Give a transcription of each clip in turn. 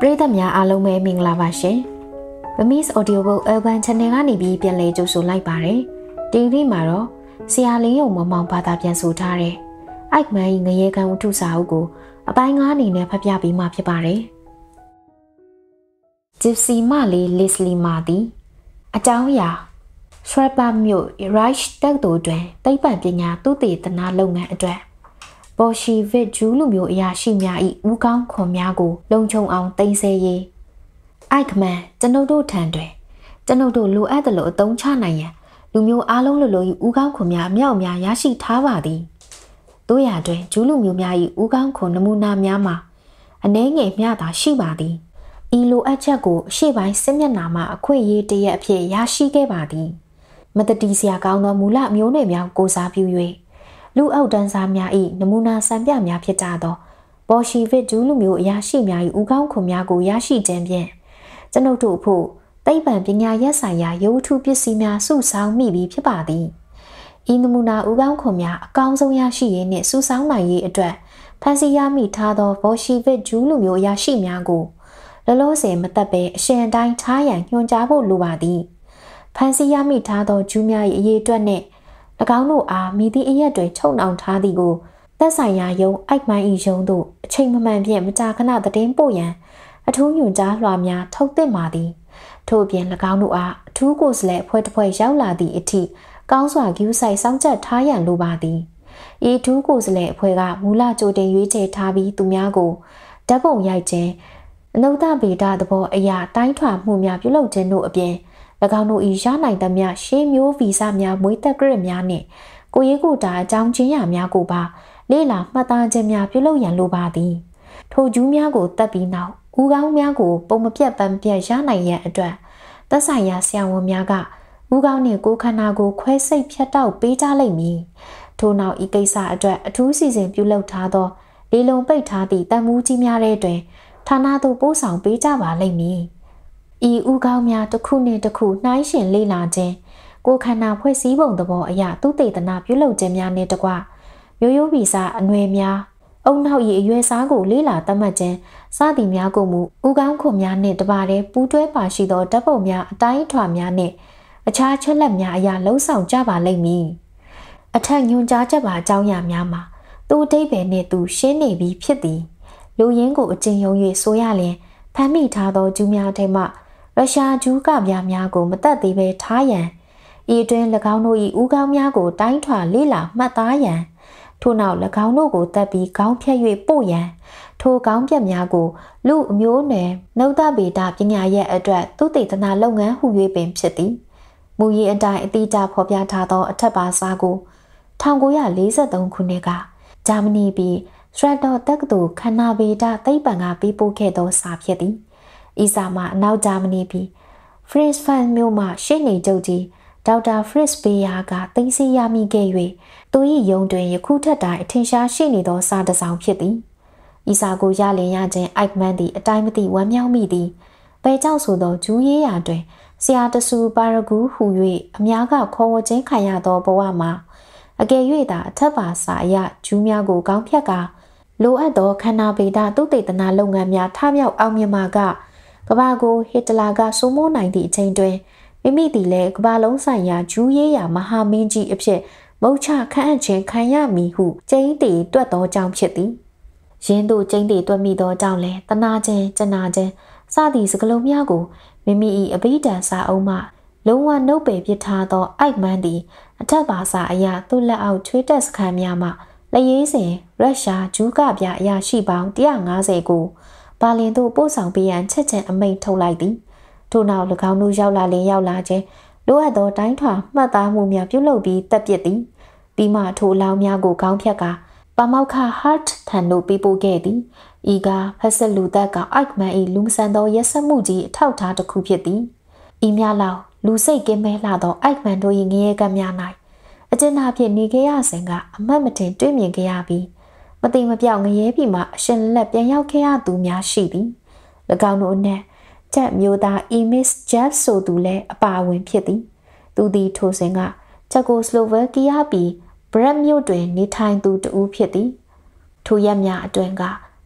ပရိသတ်များအားလုံးပဲမင်္ဂလာပါရှင်။ Bemis Audiobook Urban Channel ကနေပြီးပြန်လည်ကြိုဆိုလိုက်ပါတယ်။ဒီနေ့မှာတော့ဆရာလင်းယုံမောင်ဘာသာပြန်ဆိုထားတဲ့အိုက်မန်ငရေကန်ဥထုစာအုပ်ကိုအပိုင်း9အနေနဲ့ဖတ်ပြပေးမှာဖြစ်ပါတယ်။ဂျစ်စီမလေးလစ်လီမာသည်အကြောင်းအရာရှရက်ပါမြို့ Reich တက္ကသိုလ်တွင်သိပ္ပံပညာသုတေသနလုပ်ငန်းအတွက်ဘော်ရှီဗစ်ဂျူးလူမျိုးအရာရှိများ၏ဦးကောင်းခွန်များကိုလုံခြုံအောင်သိမ်းဆည်းရေးအိုက်မန်ကျွန်ုပ်တို့ထံတွင်ကျွန်ုပ်တို့လိုအပ်သလိုအသုံးချနိုင်ရန်လူမျိုးအားလုံးလိုလို၏ဦးကောင်းခွန်များအမြောက်များရရှိထားပါသည်တို့ရာတွင်ဂျူးလူမျိုးများ၏ဦးကောင်းခွန်နမူနာများမှာအနည်းငယ်မျှသာရှိပါသည်ဤလိုအပ်ချက်ကိုအရှေ့ပိုင်းစစ်မျက်နှာမှအခွင့်အရေးတရက်အဖြစ်ရရှိခဲ့ပါသည်မတတိစရာကောင်းသောမူလမျိုးနွယ်များကိုစားပြု၍လူအောက်တန်းစားများ၏နမူနာစံပြများဖြစ်ကြသောဘော်ရှီဗစ်ဂျူးလူမျိုးအရာရှိများ၏ဦးကောင်းခွန်များကိုရရှိခြင်းဖြင့်ကျွန်ုပ်တို့ဖို့သိပ္ပံပညာရပ်ဆိုင်ရာရုပ်ထုပစ္စည်းများစုဆောင်းမိပြီးဖြစ်ပါသည်ဤနမူနာဦးကောင်းခွန်များအကောင်းဆုံးရရှိရေးနှင့်စုဆောင်းနိုင်ရေးအတွက်ဖန်ဆီးရမိထားသောဘော်ရှီဗစ်ဂျူးလူမျိုးအရာရှိများကိုလောလောဆယ်မသက်ပဲအရှင်တိုင်းထားရန်ညွှန်ကြားဖို့လိုပါသည်ဖန်ဆီးရမိထားသောဂျူးများ၏အရေးအတွက်နှင့်၎င်းတို့အားမိသည့်အရက်တွေချုပ်နှောင်ထားသည်ကိုသက်ဆိုင်ရာယုံအိုက်မိုင်း၏ယုံတို့အချိန်မမှန်ဖြင့်မကြာခဏသတင်းပို့ရန်အထူးညွှန်ကြားလွှာများထုတ်သင့်ပါသည်ထို့ပြင်၎င်းတို့အားအထူးကိုယ်စားလှယ်အဖွဲ့တစ်ဖွဲ့ရောက်လာသည့်အထိကောင်းစွာဂရုစိုက်စောင့်ကြပ်ထားရန်လိုပါသည်ဤအထူးကိုယ်စားလှယ်အဖွဲ့ကမူလကြိုတင်ရွေးချယ်ထားပြီးသူများကိုဓာတ်ပုံရိုက်ခြင်းအနုတ္တဗေဒသဘောအရာတိုင်းထွာမှုများပြုလုပ်ခြင်းတို့အပြင်၎င်းတို့၏ရနိုင်သမျှရှေးမျိုးဗီဇများမွေးတက်ကရစ်များနှင့်ကိုရေးကိုတာအကြောင်းချင်းရာများကိုပါလေ့လာမှတ်သားခြင်းများပြုလုပ်ရန်လိုပါသည်ထိုဂျူးများကိုတတ်ပြီးနောက်ဦးကောင်းများကိုပုံမပြတ်ပန်းပြတ်ရနိုင်ရန်အတွက်သက်ဆိုင်ရာဆရာဝန်များကဦးကောင်းနှင့်ကိုယ်ခန္ဓာကိုခွဲစိတ်ဖြတ်တောက်ပေးကြလိမ့်မည်ထို့နောက်ဤကိစ္စအတွက်အထူးစီစဉ်ပြုလုပ်ထားသောလေလုံပိတ်ထားသည့်တန်မူးကြီးများထဲတွင်ဌာနသို့ပို့ဆောင်ပေးကြပါလိမ့်မည်ဤဥကောင်းများတစ်ခုနှင့်တစ်ခုနှိုင်းယှဉ်လေ့လာခြင်းကိုယ်ခန္ဓာဖွဲ့စည်းပုံသဘောအရသုတေသနပြုလုပ်ခြင်းများနှင့်တကွမျိုးရိုးဗီဇအနွယ်များအုံနောက်၏အရွယ်စားကိုလေ့လာသတ်မှတ်ခြင်းစသည်များကိုမူဥကောင်းခွန်များနှင့်တပါတည်းပူးတွဲပါရှိသောဓာတ်ပုံများအတိုင်းအထွာများနှင့်အခြားချက်လက်များအရာလှုံ့ဆော်ကြပါလိမ့်မည်အထက်ညွှန်ကြားချက်ပါအကြောင်းအရာများမှာသူအတိတ်ပဲနှင့်သူရှင်းနေပြီးဖြစ်သည်လူရင်းကိုအကျဉ်းယုံ၍ဆိုရလျင်ဖမ်းမိထားသောဂျူးများထဲမှရုရှားဂျူးကပြများကိုမတတ်သေးပဲထားရန်ဤတွင်၎င်းတို့၏ဦးကောင်းများကိုတိုင်းထွာလေ့လာမှတ်သားရန်ထို့နောက်၎င်းတို့ကိုတတ်ပြီးခေါင်းဖြတ်၍ပို့ရန်ထိုခေါင်းပြတ်များကိုလူအမျိုးနယ်နှုတ်သဗေဒပညာရဲ့အတွက်သုတေသနလုပ်ငန်းဟု၍ပင်ဖြစ်သည်မူရင်းအတိုင်းအတိအကျဖော်ပြထားသောအထက်ပါစာကို1943ခုနှစ်ကဂျာမနီပြည်စထရတ်တော်တက္ကသိုလ်ခန္ဓာဗေဒသိပ္ပံကပေးပို့ခဲ့သောစာဖြစ်သည်ဤစာမှာအနောက်ဂျာမနီပြည်ဖရစ်ဖန်မြို့မှရှေ့နေချုပ်ကြီးဒေါက်တာဖရစ်ဘေယာကသိသိရမိခဲ့၍သူ၏ယုံတွင်ယခုထက်တိုင်အထင်ရှားရှိနေသောစာတစ်စောင်ဖြစ်သည်ဤစာကိုရလင်ရခြင်းအိုက်မန်သည်အတိုင်းမသိဝမ်းမြောက်မိသည်ဘဲကြောင့်ဆိုသောဂျူးရေးရာတွင်ဆရာတဆူပါရဂူဟူ၍အများကခေါ်ဝေါ်ခြင်းခံရသောဘဝမှာအကယ်၍သာအထက်ပါစာအရဂျူးများကိုကောင်းဖြတ်ကာလိုအပ်သောခန္ဓာဗေဒသုတေသနလုပ်ငန်းများထမြောက်အောင်မြင်မှာကကမ္ဘာကိုဟစ်တလာကစိုးမိုးနိုင်သည့်အချိန်တွင်မိမိသည်လည်းကမ္ဘာလုံးဆိုင်ရာဂျူးရေးရာမဟာမင်းကြီးအဖြစ်မုတ်ချခန့်အပ်ခြင်းခံရမည်ဟုကျိန်းတည်တွက်သောကြောင့်ဖြစ်သည်ယင်းတို့ကျိန်းတည်တွက်မိသောကြောင့်လည်းတနာခြင်းကျနာခြင်းစသည့်စကားလုံးများကိုမိမိ၏အဘိဓမ္မာစာအုပ်မှလုံးဝနှုတ်ပယ်ပစ်ထားသောအိုက်မန်သည်အထက်ပါစာအရာသူ့လက်အောက်ချွေးတက်စခန်းများမှလက်ရေးစဉ်ရုရှားဂျူးကပြအရာရှိပေါင်း150ကိုဘာလင်သို့ပို့ဆောင်ပေးရန်ချက်ချင်းအမိန့်ထုတ်လိုက်သည်ထို့နောက်၎င်းတို့ရောက်လာခြင်းလိုအပ်သောတိုင်းထွာမှတ်သားမှုများပြုလုပ်ပြီးတပ်ပစ်သည်ပြီးမှထိုအလောင်းများကိုခေါင်းဖြတ်ကာပါမောက္ခဟတ်ထန်တို့ပေးပို့ခဲ့သည်ဤကဖက်ဆက်လူသက်ကအိုက်မန်၏လူမဆန်သောရက်စက်မှုကြီးအထောက်ထားတစ်ခုဖြစ်သည်ဤများလောက်လူစိတ်ကင်းမဲလှသောအိုက်မန်တို့၏ငရဲကများ၌အကျဉ်းသားဖြင့်နေခဲ့ရစဉ်ကအမတ်မတင်တွေ့မြင်ခဲ့ရပြီးမသိမပြောက်ငရဲပြီမှအရှင်လက်ပြန်ရောက်ခဲ့ရသူများရှိသည်၎င်းတို့နဲ့ချက်မျိုးသားအီမစ်ဂျက်ဆိုသူလည်းအပါဝင်ဖြစ်သည်သူသည်ထိုစဉ်ကချက်ကိုစလိုဗက်ကီးယားပြည်ဘရက်မြို့တွင်နေထိုင်သူတဦးဖြစ်သည်ထိုရက်များအတွင်းက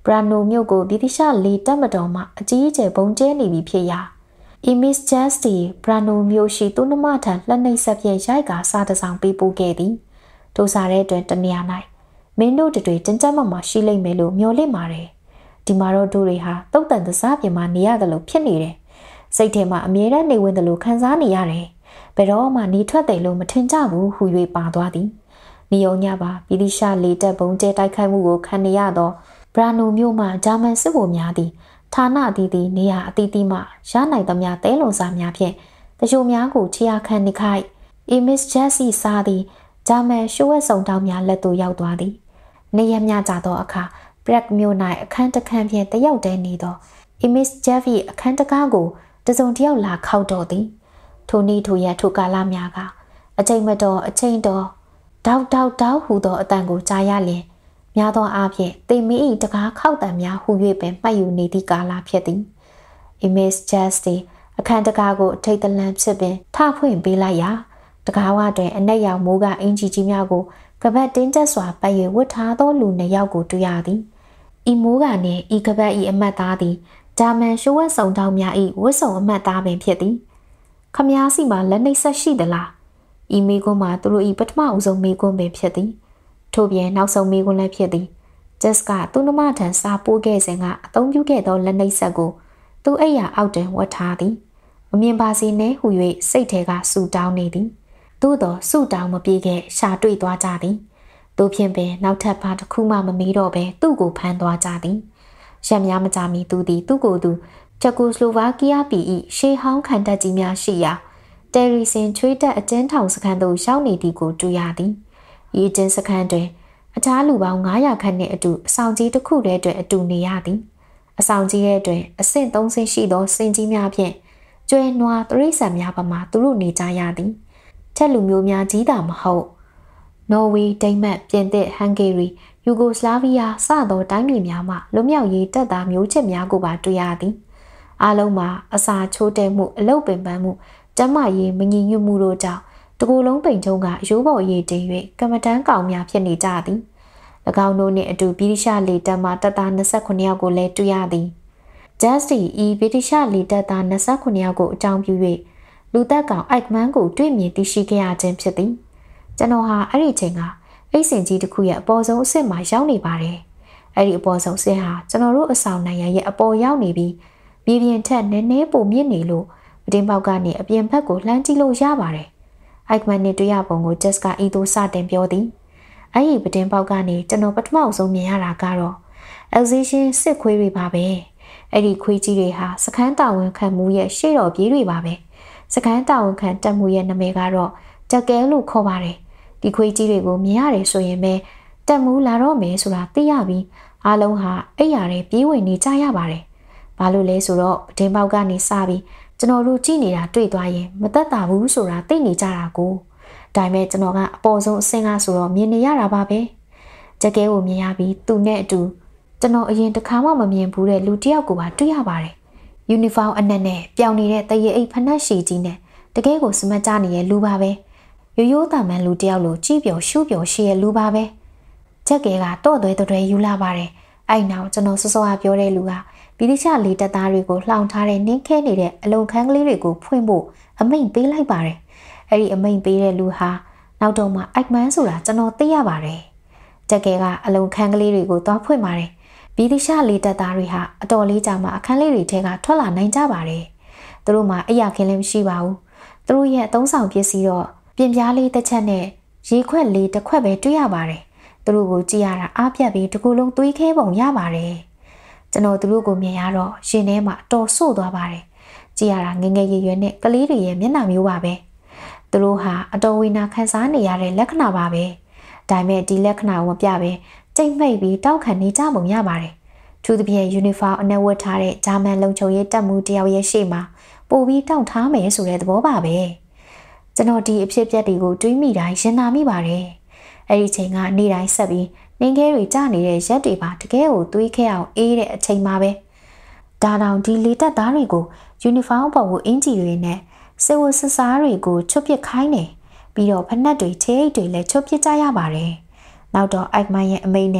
ဘရာနိုမြို့ကိုဗြိတိရှလေတပ်မတော်မှအကြီးအကျယ်ပုံကျဲနေပြီဖြစ်ရာImis Justi ဘရာနိုမြို့ရှိသူ့နှမထံလက်နှိပ်ဆက်ဖြင့်ရိုက်ကစားတစောင်ပေးပို့ခဲ့သည်ဒိုစားတဲ့အတွင်တနေရာ၌မင်းတို့တွေတင်းကြပ်မှရှိလိမ့်မယ်လို့မျှော်လင့်ပါတယ်ဒီမှာတော့တို့တွေဟာတုတ်တန်သစားပြင်မှာနေရတယ်လို့ဖြစ်နေတယ်စိတ်ထဲမှာအမြဲတမ်းနေဝင်တယ်လို့ခံစားနေရတယ်ဘယ်တော့မှနေထွက်တယ်လို့မထင်ကြဘူးဟူ၍ပါသွားသည်နေုံညပါဗြိတိရှလေတပ်ပုံကျဲတိုက်ခိုက်မှုကိုခံနေရသောဘရာနိုမြို့မှဂျာမန်စစ်ဗိုလ်များသည်ဌာနအသီးသီးနေရာအသီးသီးမှရနိုင်သမျှတဲလုံစာများဖြင့်တချို့များကိုချီယာခံနေခိုက်Imis Justi စားသည်ဂျာမန်ရှိုးဝဲဆောင်တောင်းများလက်သို့ရောက်သွားသည်နေရမြကြသောအခါဘရက်မြို့၌အခန်းတစ်ခန်းဖြင့်တယောက်တည်းနေသောImis Justi အခန်းတကားကိုတစုံတစ်ယောက်လာခောက်တော့သည်ထိုနည်းထိုရထိုကာလများကအချိန်မတော်အချိန်တော်တောက်ဟူသောအတန်ကိုကြားရလျင်များသောအားဖြင့်တေမီ၏တကားခောက်တံများဟူ၍ပင်မှတ်ယူနေသည့်ကာလဖြစ်သည်Imis Justi အခန်းတကားကိုအထိတ်တလန့်ဖြစ်ပင်ထဖွင့်ပေးလိုက်ရာတကားဝတွင်အနက်ရောက်မိုးကအင်ဂျီကြီးများကိုကပတ်တင်းကျပ်စွာပတ်၍ဝတ်ထားသောလူနှစ်ယောက်ကိုတွေ့ရသည်ဤမိုးကနှင့်ဤကပတ်၏အမတ်သားသည်ဂျာမန်ရှိုးဝတ်ဆောင်တောင်းများ၏ဝတ်ဆောင်အမတ်သားပင်ဖြစ်သည်ခမားစီမှာလက်နှိပ်ဆက်ရှိသလားဤမိကွန်းမှာသူတို့၏ပထမအဆုံးမိကွန်းပင်ဖြစ်သည်ထို့ပြင်နောက်ဆုံးမိကွန်းလည်းဖြစ်သည်ဂျက်ကသူ့နှမထံစာပိုးခဲ့စဉ်ကအသုံးပြုခဲ့သောလက်နှိပ်ဆက်ကိုသူ့အိယာအောက်တွင်ဝတ်ထားသည်မမြင်ပါစေနဲ့ဟူ၍စိတ်ထဲကဆူတောင်းနေသည်သို့သောဆူတောင်းမပြေခဲ့ရှာတွေ့သွားကြသည်တို့ဖြင့်ပင်နောက်ထပ်ဘာတစ်ခုမှမမီးတော့ဘဲသူ့ကိုဖမ်းသွားကြသည်ရက်များမကြမီသူသည်သူ့ကိုယ်သူချက်ကိုစလိုဗာကီးယားပြည်၏ရှေးဟောင်းခံတပ်ကြီးများရှိရာတယ်ရီစင်ချွေးတပ်အကျဉ်းထောင်စခန်းသို့ရောက်နေသည်ကိုတွေ့ရသည်ဤအကျဉ်းစခန်းတွင်အခြားလူပေါင်း900ခန့်နှင့်အတူအဆောင်ကြီးတစ်ခုတည်းတွင်အတူနေရသည်အဆောင်ကြီးရဲ့တွင်အဆင့်3ဆင့်ရှိသောစင်ကြီးများဖြင့်ကျွဲနွားတရိษံများပမာသူတို့နေကြရသည်ထက်လူမျိုးများကြီးတာမဟုတ်နော်ဝေဒိန်းမတ်ပြင်သစ်ဟန်ဂေရီယူဂိုစလာဗီးယားစသောတိုင်းပြည်များမှလွတ်မြောက်ရေးတပ်သားမျိုးချစ်များကိုပါတွေ့ရသည်အားလုံးမှာအစာချိုးတဲ့မှုအလုတ်ပင်ပန်းမှုကျန်းမာရေးမညီညွတ်မှုတို့ကြောင့်တကူလုံးပိန်ချုံကအရိုးပေါ်ရည်တင်၍ကမ္မတန်းကောင်များဖြစ်နေကြသည်၎င်းတို့နှင့်အတူဗြိတိရှလေတပ်မှတပ်သား29ယောက်ကိုလည်းတွေ့ရသည်ဂျက်စတီဤဗြိတိရှလေတပ်သား29ယောက်ကိုအကြောင်းပြု၍လူသက်ကောင်အိုက်မန်ကိုတွေ့မြင်သိရှိခဲ့ရခြင်းဖြစ်သည်ကျွန်တော်ဟာအဲ့ဒီချိန်ကအိတ်စင်ကြီးတစ်ခုရဲ့အပေါ်ဆုံးအဆင့်မှာရောက်နေပါတယ်အဲ့ဒီအပေါ်ဆုံးအဆင့်ဟာကျွန်တော်တို့အဆောင်နိုင်ငံရဲ့အပေါ်ရောက်နေပြီးမြေပြင်ထက်နည်းနည်းပိုမြင့်နေလို့ပတင်းပေါက်ကနေအပြင်ဘက်ကိုလှမ်းကြည့်လို့ရပါတယ်အိုက်မန်နဲ့တွေ့ရပုံကိုဂျက်ကဤသို့စတင်ပြောသည်အဲ့ဒီပတင်းပေါက်ကနေကျွန်တော်ပထမဆုံးမြင်ရတာကတော့ exhibition စစ်ခွေးတွေပါပဲအဲ့ဒီခွေးကြီးတွေဟာစခန်းတာဝန်ခံမှုရဲ့ရှေ့တော်ပြေးတွေပါပဲစခန်းတာဝန်ခံတက်မှုရဲ့နာမည်ကတော့တက်ကဲလို့ခေါ်ပါတယ်ဒီခွေးကြီးတွေကိုမြင်ရတယ်ဆိုရင်ပဲတက်မှုလာတော့မယ်ဆိုတာသိရပြီးအားလုံးဟာအိပ်ရာတွေပြေးဝင်နေကြရပါတယ်ဘာလို့လဲဆိုတော့ပတင်းပေါက်ကနေစပြီးကျွန်တော်တို့ကြည့်နေတာတွေ့သွားရင်မသက်သာဘူးဆိုတာသိနေကြတာကိုဒါပေမဲ့ကျွန်တော်ကအပေါ်ဆုံးအဆင့်ကဆိုတော့မြင်နေရတာပါပဲတကယ်ကိုမြင်ရပြီးသူနဲ့အတူကျွန်တော်အရင်တစ်ခါမှမမြင်ဘူးတဲ့လူတစ်ယောက်ကိုပါတွေ့ရပါတယ်ယူနီဖောင်းအနက်နဲ့ပြောင်နေတဲ့တရေအိတ်ဖနက်ရှည်ကြီးနဲ့တကယ်ကိုစမတ်ကြနေတဲ့လူပါပဲရိုးရိုးတာမန်လူတစ်ယောက်လိုကြည့်ပျော်ရှုပျော်ရှိရဲ့လူပါပဲချက်ကဲကတော့သွဲယူလာပါတယ်အဲ့နောက်ကျွန်တော်စောစောကပြောတဲ့လူကဗြိတိရှလေတပ်သားတွေကိုလှောင်ထားတဲ့နင်းခဲနေတဲ့အလုံခန်းကလေးတွေကိုဖွင့်ဖို့အမိန့်ပေးလိုက်ပါတယ်အဲ့ဒီအမိန့်ပေးတဲ့လူဟာနောက်တော့မှအိုက်မန်ဆိုတာကျွန်တော်သိရပါတယ်ချက်ကဲကအလုံခန်းကလေးတွေကိုသွားဖွင့်ပါတယ်ဗြိတိရှလေတပ်သားတွေဟာအတော်လေးကြာမှအခန်းလေးတွေထဲကထွက်လာနိုင်ကြပါတယ်သူတို့မှအရာခင်းလည်းမရှိပါဘူးသူတို့ရဲ့အသုံးဆောင်ပစ္စည်းတော့ပြင်ပြားလေးတစ်ချက်နဲ့ရေခွက်လေးတစ်ခွက်ပဲတွေ့ရပါတယ်သူတို့ကိုကြည့်ရတာအားပြတ်ပြီးတကူလုံးသွေးခဲပုံရပါတယ်ကျွန်တော်သူတို့ကိုမြင်ရတော့ရှင်ထဲမှာအတော်ဆို့သွားပါတယ်ကြည့်ရတာငငယ်ရွယ်နဲ့ကလေးတွေရဲ့မျက်နှာမျိုးပါပဲသူတို့ဟာအတော်ဝေနာခံစားနေရတဲ့လက္ခဏာပါပဲဒါပေမဲ့ဒီလက္ခဏာကိုမပြပဲကြိတ်မိတ်ပြီးတောက်ခံနေကြပုံရပါတယ်ထူးသဖြင့်ယူနီဖောင်းအနက်ဝတ်ထားတဲ့ဂျာမန်လုံခြုံရေးတပ်မှုတယောက်ရဲ့ရှေ့မှာပို့ပြီးတောက်ထားမယ်ဆိုတဲ့သဘောပါပဲကျွန်တော်ဒီအဖြစ်အပျက်တွေကိုတွေးမိတိုင်းရင်နာမိပါတယ်အဲ့ဒီချိန်ကနေ့တိုင်းဆက်ပြီးနင်းခဲတွေကျနေတဲ့ရက်တွေပါတကယ်ကိုသွေးခဲအောင်အေးတဲ့အချိန်မှာပဲဒါတောင်ဒီလေတပ်သားတွေကိုယူနီဖောင်းပေါ်ကိုအင်ဂျီတွေနဲ့စစ်ဝတ်စစ်စားတွေကိုချွတ်ပစ်ခိုင်းတယ်ပြီးတော့ဖနက်တွေချဲအိတ်တွေလည်းချွတ်ပစ်ကြရပါတယ်နောက်တော့အိုက်မန်ရဲ့အမိန့်နဲ့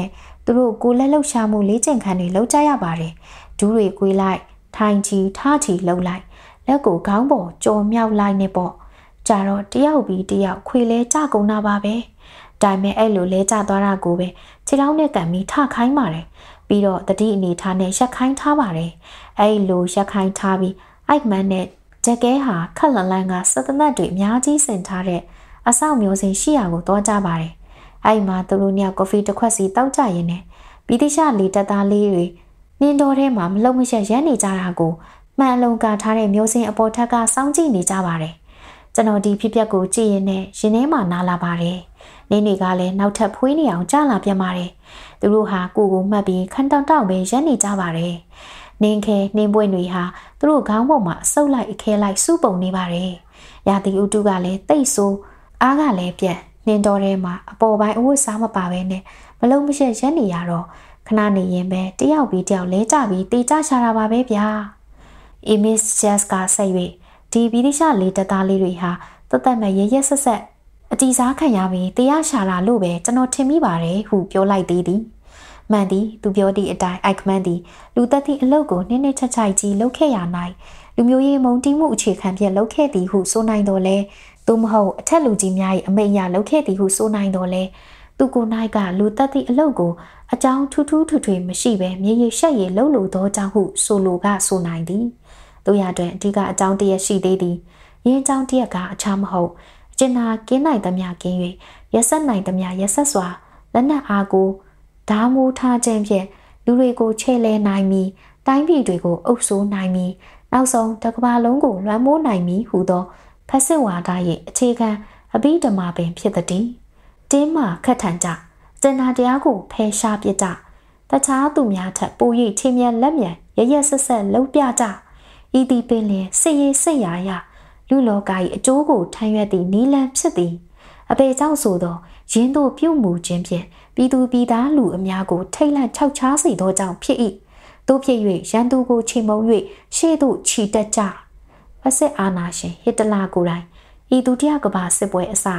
သူတို့ကိုလက်လှုပ်ရှားမှုလေးကျင့်ခန်းတွေလုပ်ကြရပါတယ်ဒူးတွေကွေးလိုက်ထိုင်ချီထားချီလှုပ်လိုက်လက်ကိုခေါင်းပေါ်ကြော်မြောက်လိုက်နေပေါ့ကြတော့တယောက်ပြီးတယောက်ခွေလဲကြကုန်တာပါပဲဒါပေမဲ့အဲ့လိုလဲကြသွားတာကိုပဲခြေထောက်နဲ့ကန်ပြီးထခိုင်းပါတယ်ပြီးတော့တတိအနေထားနဲ့ရက်ခိုင်းထားပါတယ်အဲ့လိုရက်ခိုင်းထားပြီးအိုက်မန်နဲ့ဂျက်ကဲဟာခက်လန်လန်ကစသနတ်တွေအများကြီးဆင်ထားတဲ့အဆောက်မျိုးစင်ရှိရာကိုသွားကြပါတယ်အဲ့မှာသူတို့ညကော်ဖီတစ်ခွက်စီတောက်ကြရင်းနဲ့ပြီးတိကျလီတက်သားလေးတွေနင်းတော်ထဲမှာမလုံမရက်ရမ်းနေကြတာကိုမှန်အလုံးကထားတဲ့မျိုးစင်အပေါ်ထက်ကစောင့်ကြည့်နေကြပါတယ်ကျွန်တော်ဒီဖြစ်ပျက်ကိုကြည့်ရင်နဲ့ရင်ထဲမှာနားလာပါတယ်နင်းတွေကလည်းနောက်ထပ်ဖွေးနေအောင်ကြားလာပြန်ပါတယ်သူတို့ဟာကိုကိုမှတ်ပြီးခန်းတောက်ပဲရက်နေကြပါတယ်နင်းခဲနင်းပွင့်တွေဟာသူတို့ခေါင်းပေါ်မှာအဆုပ်လိုက်အခဲလိုက်စုပုံနေပါတယ်ရာသီဥတုကလည်းတိတ်ဆိုးအားကလည်းပြက်နင်းတော်ထဲမှာအပေါ်ပိုင်းအဝတ်စားမပါဘဲနဲ့မလုံးမရက်ရက်နေရတော့ခဏနေရင်ပဲတယောက်ပြီးတယောက်လဲကြပြီးတေချရှာတာပါပဲဗျာအီမစ်ဂျက်စ်ကဆက်၍ဒီဗီဒီရှာလေးတက်သားလေးတွေဟာတသက်မဲ့ရရက်ဆက်ဆက်အတီစားခံရပြီးတရားရှာတာလို့ပဲကျွန်တော်ထင်မိပါတယ်ဟုပြောလိုက်သေးသည်မှန်သည်သူပြောသည့်အတိုင်းအိုက်မန်သည်လူသက်သည့်အလုပ်ကိုနည်းနည်းချက်ချိုက်ကြီးလုပ်ခဲ့ရ၌လူမျိုးရေးမုံတီးမှုအခြေခံဖြင့်လုပ်ခဲ့သည်ဟုဆိုနိုင်တော်လဲသို့မဟုတ်အထက်လူကြီးများ၏အမိန့်အရလုပ်ခဲ့သည်ဟုဆိုနိုင်တော်လဲသူကိုယ်၌ကလူသက်သည့်အလုပ်ကိုအကြောင်းထူးထူးထွေမရှိဘဲမြေရရှက်ရလှုပ်လို့သောကြောင့်ဟုဆိုလိုကဆိုနိုင်သည်တို့ရတွင်အဓိကအကြောင်းတရရှိသေးသည်ရင်းကြောင်းတရကအချားမဟုတ်အကျဉ်းနာကင်းနိုင်သမျှကင်း၍ရက်ဆက်နိုင်သမျှရက်ဆက်စွာလက်နက်အားကိုဓာမိုးထားခြင်းဖြင့်လူတွေကိုချဲ့လဲနိုင်မည်တိုင်းပြည်တွေကိုအုပ်စိုးနိုင်မည်နောက်ဆုံးတစ်ကမ္ဘာလုံးကိုလွှမ်းမိုးနိုင်မည်ဟူသောဖက်စစ်ဝါဒ၏အခြေခံအဘိဓမ္မာပင်ဖြစ်သည်တင်းမာခက်ထန်ကြစင်နာတရားကိုဖယ်ရှားပြကြတခြားသူများထက်ပို၍ချင်းမြတ်လက်မြန်ရရဆက်ဆက်လှုပ်ပြကြဤသည်ပင်လျင်စိတ်ရည်စိတ်ရာရာလူလောက၏အကျိုးကိုထမ်းရွက်သည့်နီလန်ဖြစ်သည်အပေကြောင့်ဆိုသောရင်းတို့ပြုမှုခြင်းဖြင့်ပြည်သူပြည်သားလူအများကိုထိတ်လန့်ခြောက်ခြားစေသောကြောင့်ဖြစ်၏တို့ဖြစ်၍ရန်သူကိုချိန်မုံ၍ရှေ့သို့ခြိတက်ကြဖက်စစ်အာဏာရှင်ဟစ်တလာကိုယ်တိုင်ဤဒုတိယကမ္ဘာစစ်ပွဲအစ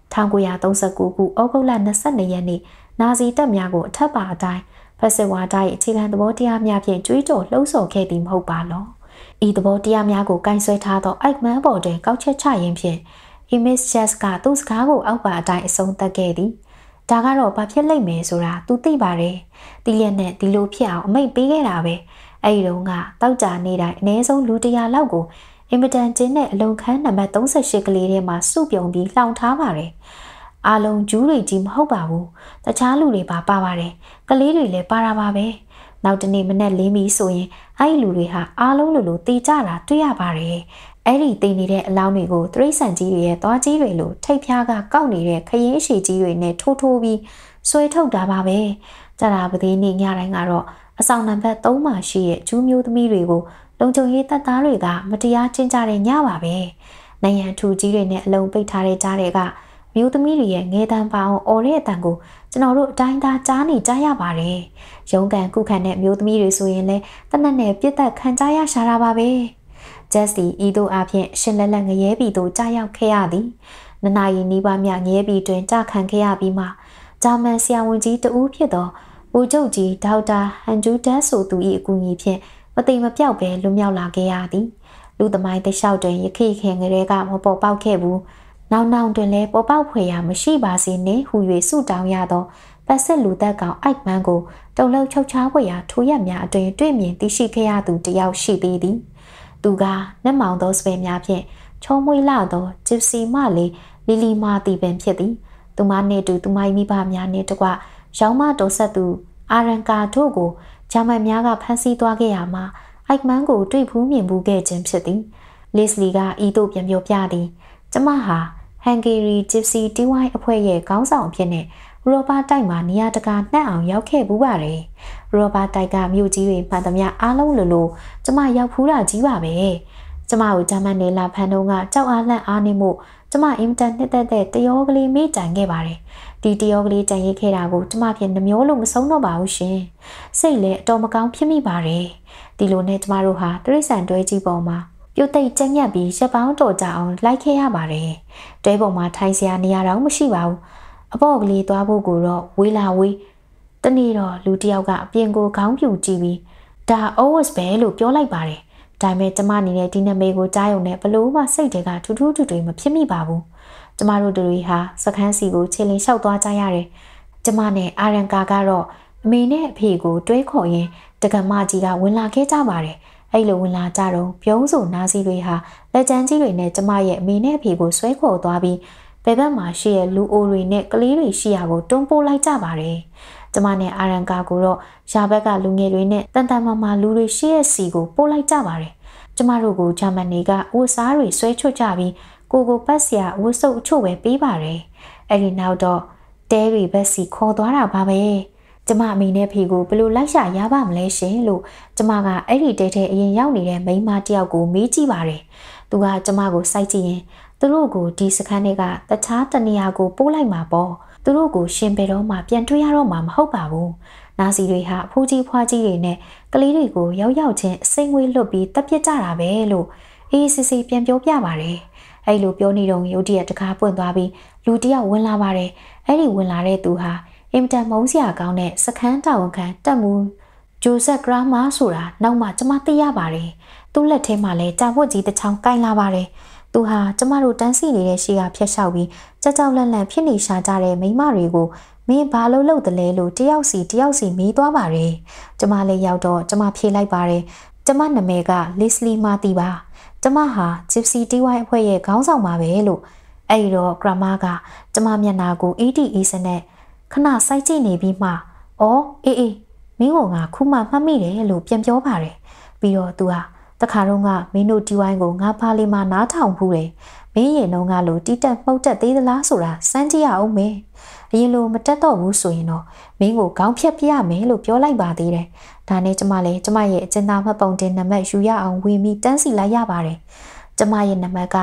1939ခုဩဂုတ်လ22ရက်နေ့နာဇီတပ်များကိုအထက်ပါအတိုင်းဖက်စစ်ဝါဒ၏အခြေခံသဘောတရားများဖြင့်ကြွေးကြော်လှုံ့ဆော်ခဲ့သည်မဟုတ်ပါလောဤသဘောတရားများကိုကင်ဆယ်ထားသောအိုက်မန်ပေါ်တွင်ကောက်ချက်ချရင်းဖြင့် Image Jazz ကသူ့စကားကိုအောက်ပါအတိုင်းအဆုံးသတ်ခဲ့သည်ဒါကတော့ဘာဖြစ်လိမ့်မယ်ဆိုတာသူသိပါတယ်တီးရက်နဲ့ဒီလိုဖြစ်အောင်အမိန့်ပေးခဲ့တာပဲအဲဒီတုန်းကတောက်ကြနေတိုင်းအနည်းဆုံးလူ100လောက်ကိုအင်မတန်ကျင်းတဲ့အလုံခန်းနံပါတ်38ကလေးထဲမှာစုပြုံပြီးလှောင်ထားပါတယ်အားလုံးဂျူးတွေကြီးမဟုတ်ပါဘူးတခြားလူတွေပါပါတယ်ကလေးတွေလည်းပါတာပါပဲနောက်တနေ့မနေ့လင်းပြီးဆိုရင်အဲ့လူတွေဟာအားလုံးလိုတေးကြတာတွေ့ရပါတယ်အဲ့ဒီတေးနေတဲ့အလောင်းတွေကိုသရိတ်ဆန်ကြီးတွေရဲ့သွားကြီးတွေလိုထိတ်ဖျားကကောက်နေတဲ့ခရင်ရှည်ကြီးတွေနဲ့ထိုးပြီးဆွဲထုတ်တာပါပဲကြတာပသေးနေ့ညတိုင်းကတော့အဆောင်နံပါတ်3မှာရှိတဲ့ဂျူးမျိုးသမီးတွေကိုလုံခြုံရေးတပ်သားတွေကမတရားကျင့်ကြတဲ့ညပါပဲနိုင်ငံထူကြီးတွေနဲ့အလုံးပိတ်ထားတဲ့ကြားတွေကမျိုးသမီးတွေရဲ့ငဲတန်းပေါင်းအော်တဲ့အတန်ကိုကျွန်တော်တို့အတိုင်းသားကြားနေကြရပါတယ်ရုံးကန်ကုခံတဲ့မျိုးသမီးတွေဆိုရင်လည်းတနက်နဲ့ပြစ်သက်ခံကြရရှာတာပါပဲဂျက်စီဤသို့အဖြစ်ရှင်လက်လက်ငရဲပြည်သို့ကြာရောက်ခဲ့ရသည်နနာရီနီးပါးမြငရဲပြည်တွင်ကြာခံခဲ့ရပြီးမှဂျာမန်ဆရာဝန်ကြီးတဦးဖြစ်သောဗိုလ်ချုပ်ကြီးဒေါက်တာဟန်ဂျူဒတ်ဆိုသူ၏အကူအညီဖြင့်မတိမ်မပြောက်ပဲလွတ်မြောက်လာခဲ့ရသည်လူသမိုင်းတလျှောက်တွင်ရခိခင်ကလေးကမပေါ်ပေါက်ခဲ့ဘူးနောက်တွင်လည်းပေါ်ပေါက်ဖွယ်ရာမရှိပါစေနှင့်ဟူ၍ဆုတောင်းရသောပတ်ဆက်လူသက်ကောင်အိုက်မန်ကိုတုံလောက်ချုပ်ချားဖွယ်ရာထိုးရက်များအတွင်တွေ့မြင်သိရှိခဲ့ရသူတယောက်ရှိသေးသည်သူကနှက်မောင်သောစပယ်များဖြင့်ချုံမွေးလာသောဂျစ်စီမလေးလီလီမာတီပင်ဖြစ်သည်သူမနှင့်တူသူမ၏မိဘများနှင့်တကွရောင်းမတော်ဆက်သူအာရန်ကာတို့ကိုဂျာမန်များကဖမ်းဆီးသွားခဲ့ရမှာအိုက်မန်ကိုတွေ့ဖူးမြင်ဘူးခဲ့ခြင်းဖြစ်သည်လက်စလီကဤသို့ပြန်ပြောပြသည်ကျမဟာဟန်ဂေရီဂျစ်စီတီဝိုင်းအဖွဲ့ရဲ့ခေါင်းဆောင်အဖြစ်နဲ့ရောဘာတိုက်မှာနေရာတကာနှက်အောင်ရောက်ခဲ့ဘူးပါတယ်ရောဘာတိုက်ကမြို့ကြီးတွေမှန်သမျှအားလုံးလိုကျမရောက်ဖူးတာကြီးပါပဲကျမကိုဂျာမန်နေလာဖန်တော့ကကြောက်အားလန့်အားနေမှုကျမအင်တာနက်တဲ့တယောကလေးမေ့ကြံခဲ့ပါတယ်ဒီတယောကလေးကြံရိတ်ခဲ့တာကိုကျမဖြင့်နှမျိုးလို့မဆုံးတော့ပါဘူးရှင်စိတ်လည်းအတော်မကောင်းဖြစ်မိပါတယ်ဒီလိုနဲ့ကျမတို့ဟာတရိษံတွဲကြီးပေါ်မှာပြုတ်သိပ်ကျက်ညက်ပြီးရက်ပေါင်းတော်ကြအောင်လိုက်ခဲ့ရပါတယ်တွဲပေါ်မှာထိုင်စရာနေရာတော့မရှိပါဘူးအပေါ့ကလေးသွားဖို့ကိုတော့ဝေးလာဝေးတနေ့တော့လူတယောက်ကအပြင်ကိုခေါင်းပြူကြည့်ပြီးဒါ OS ပဲလို့ပြောလိုက်ပါတယ်ဒါပေမဲ့ကျမအနေနဲ့ဒီနာမည်ကိုကြားရုံနဲ့ဘလို့မှစိတ်တွေကထူးထူးထွေမဖြစ်မိပါဘူးကျမတို့တွေဟာစခန်းစီကိုခြေလင်းလျှောက်သွားကြရတယ်ကျမနဲ့အာရန်ကာကတော့အမေနဲ့အဖေကိုတွဲခေါ်ရင်တက္ကမကြီးကဝင်လာခဲ့ကြပါတယ်အဲ့လိုဝင်လာကြတော့ပြုံးစုံနာစီတွေဟာလက်ကျန်းကြီးတွေနဲ့ကျမရဲ့အမေနဲ့အဖေကိုဆွဲခေါ်သွားပြီးဘယ်ဘက်မှာရှိရဲ့လူအိုတွေနဲ့ကလေးတွေရှိရာကိုတွန်းပို့လိုက်ကြပါတယ်ကျမနဲ့အာရန်ကာကိုတော့ရှားဘက်ကလူငယ်တွေနဲ့တန်တန်မာမာလူတွေရှိရဲ့စီကိုပို့လိုက်ကြပါတယ်ကျမတို့ကိုဂျာမန်တွေကဝတ်စားတွေဆွဲချွတ်ကြပြီးကိုပတ်စရာဝတ်စုပ်အချို့ပဲပေးပါတယ်အဲ့ဒီနောက်တော့တဲတွေဘက်စီခေါ်သွားတာပါပဲကျမအမေနဲ့ဖေကိုဘယ်လိုလိုက်ရှာရပါမလဲရှင်လို့ကျမကအဲ့ဒီတဲထဲအရင်ရောက်နေတဲ့မိန်းမတယောက်ကိုမေးကြည့်ပါတယ်သူကကျမကိုစိုက်ကြည့်ရင်သူတို့ကိုဒီစခန်းတွေကတခြားတနေရာကိုပို့လိုက်မှာပေါ့သူတို့ကိုရှင်ပေတော့မှပြန်တွေ့ရတော့မှာမဟုတ်ပါဘူးနာစီတွေဟာဖူးကြီးဖွားကြီးတွေနဲ့ကလေးတွေကိုရောက်ရောက်ချင်းအစိမ့်ငွေလွတ်ပြီးတပ်ပစ်ကြတာပဲလို့အေးစစ်စစ်ပြန်ပြောပြပါတယ်အဲ့လိုပြောနေတော့ရုတ်တရက်တကားပွင့်သွားပြီးလူတယောက်ဝင်လာပါတယ်အဲ့ဒီဝင်လာတဲ့သူဟာအင်တန်မုန်းစရာကောင်းတဲ့စခန်းတာဝန်ခံတက်မှုဂျိုဆက်ဂရာမာဆိုတာနောက်မှကျမသိရပါတယ်သူ့လက်ထဲမှာလည်းကြာပွက်ကြီးတစ်ချောင်းကိုင်လာပါတယ်သူဟာကျမတို့တန်းစီနေတဲ့ရှေ့ကဖျက်လျှောက်ပြီးကြောက်လန့်လန့်ဖြစ်နေရှာကြတဲ့မိန်းမတွေကိုမင်းဘာလို့လုပ်တယ်လဲလို့တယောက်စီမေးသွားပါတယ်ကျမလည်းရောက်တော့ကျမဖြေလိုက်ပါတယ်ကျမနာမည်ကလစ်လီမာတီပါကျမဟာ Gypsy DY အဖွဲ့ရဲ့ခေါင်းဆောင်ပါပဲလို့အဲ့ဒီတော့ဂရမာကကျမမျက်နှာကိုအေးတီအေးစနဲ့ခဏစိုက်ကြည့်နေပြီးမှအော်အေးမင်းကငါခုမှမှတ်မိတယ်လို့ပြန်ပြောပါတယ်ပြီးတော့သူဟာတခါတော့ကမင်းတို့ DY ကိုငါပါလီမာနားထောင်ဖူးတယ်မင်းရင်တော့ကလို့တီးတက်မှုတ်တက်သေးသလားဆိုတာစမ်းကြည့်ရအောင်မေအရင်လိုမတက်တော့ဘူးဆိုရင်တော့မင်းကိုခေါင်းဖြတ်ပြရမယ်လို့ပြောလိုက်ပါသေးတယ်ဒါနဲ့ကျမလည်းကျမရဲ့အကျဉ်းသားမှတ်ပုံတင်နံပါတ်ယူရအောင်ဝင်ပြီးတန်းစီလိုက်ရပါတယ်ကျမရဲ့နံပါတ်က